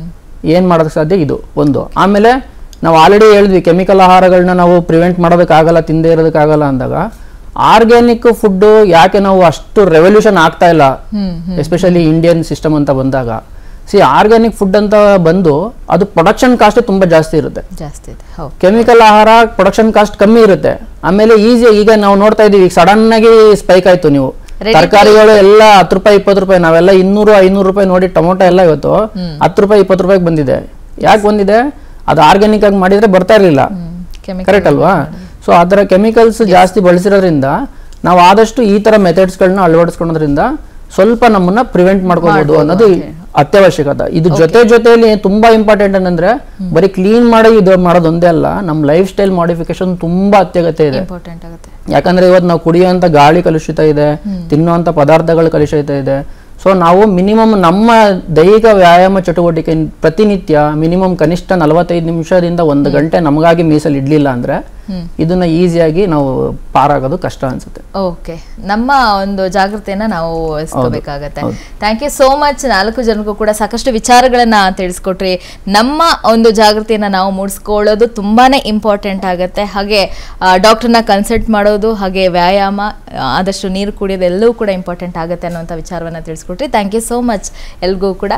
ಏನ್ ಮಾಡೋದಕ್ಕೆ ಸಾಧ್ಯ ಇದು ಒಂದು. ಆಮೇಲೆ ನಾವು ಆಲ್ರೆಡಿ ಹೇಳಿದ್ವಿ ಕೆಮಿಕಲ್ ಆಹಾರಗಳನ್ನ ನಾವು ಪ್ರಿವೆಂಟ್ ಮಾಡೋದಕ್ಕಾಗಲ್ಲ, ತಿಂದೇ ಇರೋದಕ್ಕಾಗಲ್ಲ ಅಂದಾಗ ಆರ್ಗ್ಯಾನಿಕ್ ಫುಡ್ ಯಾಕೆ ನಾವು ಅಷ್ಟು ರೆವಲ್ಯೂಷನ್ ಆಗ್ತಾ ಇಲ್ಲ, ಎಸ್ಪೆಷಲಿ ಇಂಡಿಯನ್ ಸಿಸ್ಟಮ್ ಅಂತ ಬಂದಾಗ. ಸಿ ಆರ್ಗ್ಯಾನಿಕ್ ಫುಡ್ ಅಂತ ಬಂದು ಅದು ಪ್ರೊಡಕ್ಷನ್ ಕಾಸ್ಟ್ ತುಂಬಾ ಜಾಸ್ತಿ ಇರುತ್ತೆ, ಕೆಮಿಕಲ್ ಆಹಾರ ಪ್ರೊಡಕ್ಷನ್ ಕಾಸ್ಟ್ ಕಮ್ಮಿ ಇರುತ್ತೆ. ಆಮೇಲೆ ಈಸಿ ಈಗ ನಾವು ನೋಡ್ತಾ ಇದೀವಿ, ಈಗ ಸಡನ್ ಆಗಿ ಸ್ಪೈಕ್ ಆಯ್ತು. ನೀವು ತರಕಾರಿಗಳು ಎಲ್ಲ ಹತ್ತು ರೂಪಾಯಿ ಇಪ್ಪತ್ತು ರೂಪಾಯಿ, ನಾವೆಲ್ಲ ಇನ್ನೂರು ಐನೂರು ರೂಪಾಯಿ ನೋಡಿ ಟೊಮೊಟೊ ಎಲ್ಲ ಇವತ್ತು ಹತ್ತು ರೂಪಾಯಿ ಇಪ್ಪತ್ತು ರೂಪಾಯಿಗೆ ಬಂದಿದೆ. ಯಾಕೆ ಬಂದಿದೆ? ಅದು ಆರ್ಗ್ಯಾನಿಕ್ ಆಗಿ ಮಾಡಿದ್ರೆ ಬರ್ತಾ ಇರಲಿಲ್ಲ, ಕರೆಕ್ಟ್ ಅಲ್ವಾ. ಸೊ ಆ ಥರ ಕೆಮಿಕಲ್ಸ್ ಜಾಸ್ತಿ ಬಳಸಿರೋದ್ರಿಂದ ನಾವು ಆದಷ್ಟು ಈ ತರ ಮೆಥಡ್ಸ್ ಗಳನ್ನ ಅಳವಡಿಸ್ಕೊಳ್ಳೋದ್ರಿಂದ ಸ್ವಲ್ಪ ನಮ್ಮನ್ನ ಪ್ರಿವೆಂಟ್ ಮಾಡ್ಕೋಬಹುದು ಅನ್ನೋದು ಅತ್ಯವಶ್ಯಕತೆ. ಇದು ಜೊತೆ ಜೊತೆಯಲ್ಲಿ ತುಂಬಾ ಇಂಪಾರ್ಟೆಂಟ್ ಏನಂದ್ರೆ ಬರೀ ಕ್ಲೀನ್ ಮಾಡಿ ಇದು ಮಾಡೋದು ಒಂದೇ ಅಲ್ಲ, ನಮ್ಮ ಲೈಫ್ ಸ್ಟೈಲ್ ಮಾಡಿಫಿಕೇಶನ್ ತುಂಬಾ ಅತ್ಯಗತ್ಯ ಇದೆ. ಯಾಕಂದ್ರೆ ಇವತ್ತು ನಾವು ಕುಡಿಯುವಂತ ಗಾಳಿ ಕಲುಷಿತ ಇದೆ, ತಿನ್ನುವಂತ ಪದಾರ್ಥಗಳು ಕಲುಷಿತ ಇದೆ. ಸೊ ನಾವು ಮಿನಿಮಮ್ ನಮ್ಮ ದೈಹಿಕ ವ್ಯಾಯಾಮ ಚಟುವಟಿಕೆ ಪ್ರತಿನಿತ್ಯ ಮಿನಿಮಮ್ ಕನಿಷ್ಠ ನಲವತ್ತೈದು ನಿಮಿಷದಿಂದ ಒಂದು ಗಂಟೆ ನಮಗಾಗಿ ಮೀಸಲು ಇಡ್ಲಿಲ್ಲ ಅಂದ್ರೆ ಇದನ್ನ ಈಸಿಯಾಗಿ ನಾವು ಪಾರಾಗೋದು ಕಷ್ಟ ಅನ್ಸುತ್ತೆ. ಓಕೆ, ನಮ್ಮ ಒಂದು ಜಾಗೃತಿಯನ್ನ ನಾವು ವಹಿಸ್ಕೋಬೇಕಾಗತ್ತೆ. Thank you so much. ನಾಲ್ಕು ಜನಕ್ಕೂ ಕೂಡ ಸಾಕಷ್ಟು ವಿಚಾರಗಳನ್ನ ತಿಳಿಸ್ಕೊಟ್ರಿ. ನಮ್ಮ ಒಂದು ಜಾಗೃತಿಯನ್ನ ನಾವು ಮೂಡಿಸ್ಕೊಳ್ಳೋದು ತುಂಬಾನೇ ಇಂಪಾರ್ಟೆಂಟ್ ಆಗುತ್ತೆ. ಹಾಗೆ ಡಾಕ್ಟರ್ನ ಕನ್ಸಲ್ಟ್ ಮಾಡೋದು, ಹಾಗೆ ವ್ಯಾಯಾಮ, ಆದಷ್ಟು ನೀರು ಕುಡಿಯೋದು ಎಲ್ಲವೂ ಕೂಡ ಇಂಪಾರ್ಟೆಂಟ್ ಆಗುತ್ತೆ ಅನ್ನುವಂಥ ವಿಚಾರವನ್ನ ತಿಳಿಸ್ಕೊಟ್ರಿ. ಥ್ಯಾಂಕ್ ಯು ಸೋ ಮಚ್ ಎಲ್ಗೂ ಕೂಡ.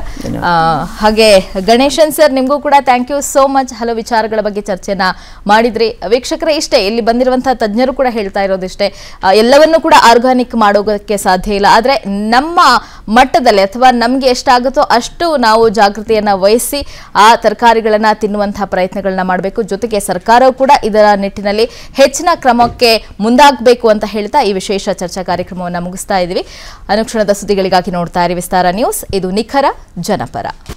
ಹಾಗೆ ಗಣೇಶನ್ ಸರ್, ನಿಮಗೂ ಕೂಡ ಥ್ಯಾಂಕ್ ಯು ಸೋ ಮಚ್. ಹಲವು ವಿಚಾರಗಳ ಬಗ್ಗೆ ಚರ್ಚೆನ ಮಾಡಿದ್ರಿ. ವೀಕ್ಷಕರೇ, ಇಷ್ಟೇ ಇಲ್ಲಿ ಬಂದಿರುವಂತಹ ತಜ್ಞರು ಕೂಡ ಹೇಳ್ತಾ ಇರೋದಿಷ್ಟೇ, ಎಲ್ಲವನ್ನೂ ಕೂಡ ಆರ್ಗಾನಿಕ್ ಮಾಡೋದಕ್ಕೆ ಸಾಧ್ಯ ಇಲ್ಲ. ಆದ್ರೆ ನಮ್ಮ ಮಟ್ಟದಲ್ಲಿ ಅಥವಾ ನಮ್ಗೆ ಎಷ್ಟಾಗುತ್ತೋ ಅಷ್ಟು ನಾವು ಜಾಗೃತಿಯನ್ನ ವಹಿಸಿ ಆ ತರಕಾರಿಗಳನ್ನ ತಿನ್ನುವಂತಹ ಪ್ರಯತ್ನಗಳನ್ನ ಮಾಡಬೇಕು. ಜೊತೆಗೆ ಸರ್ಕಾರವು ಕೂಡ ಇದರ ನಿಟ್ಟಿನಲ್ಲಿ ಹೆಚ್ಚಿನ ಕ್ರಮಕ್ಕೆ ಮುಂದಾಗಬೇಕು ಅಂತ ಹೇಳ್ತಾ ಈ ವಿಶೇಷ ಚರ್ಚಾ ಕಾರ್ಯಕ್ರಮವನ್ನು ಮುಗಿಸ್ತಾ ಇದ್ದೀವಿ. ಅನುಕ್ಷಣದ ಸುದ್ದಿಗಳಿಗಾಗಿ ನೋಡ್ತಾ ಇರಿ ವಿಸ್ತಾರ ನ್ಯೂಸ್. ಇದು ನಿಖರ ಜನಪರ.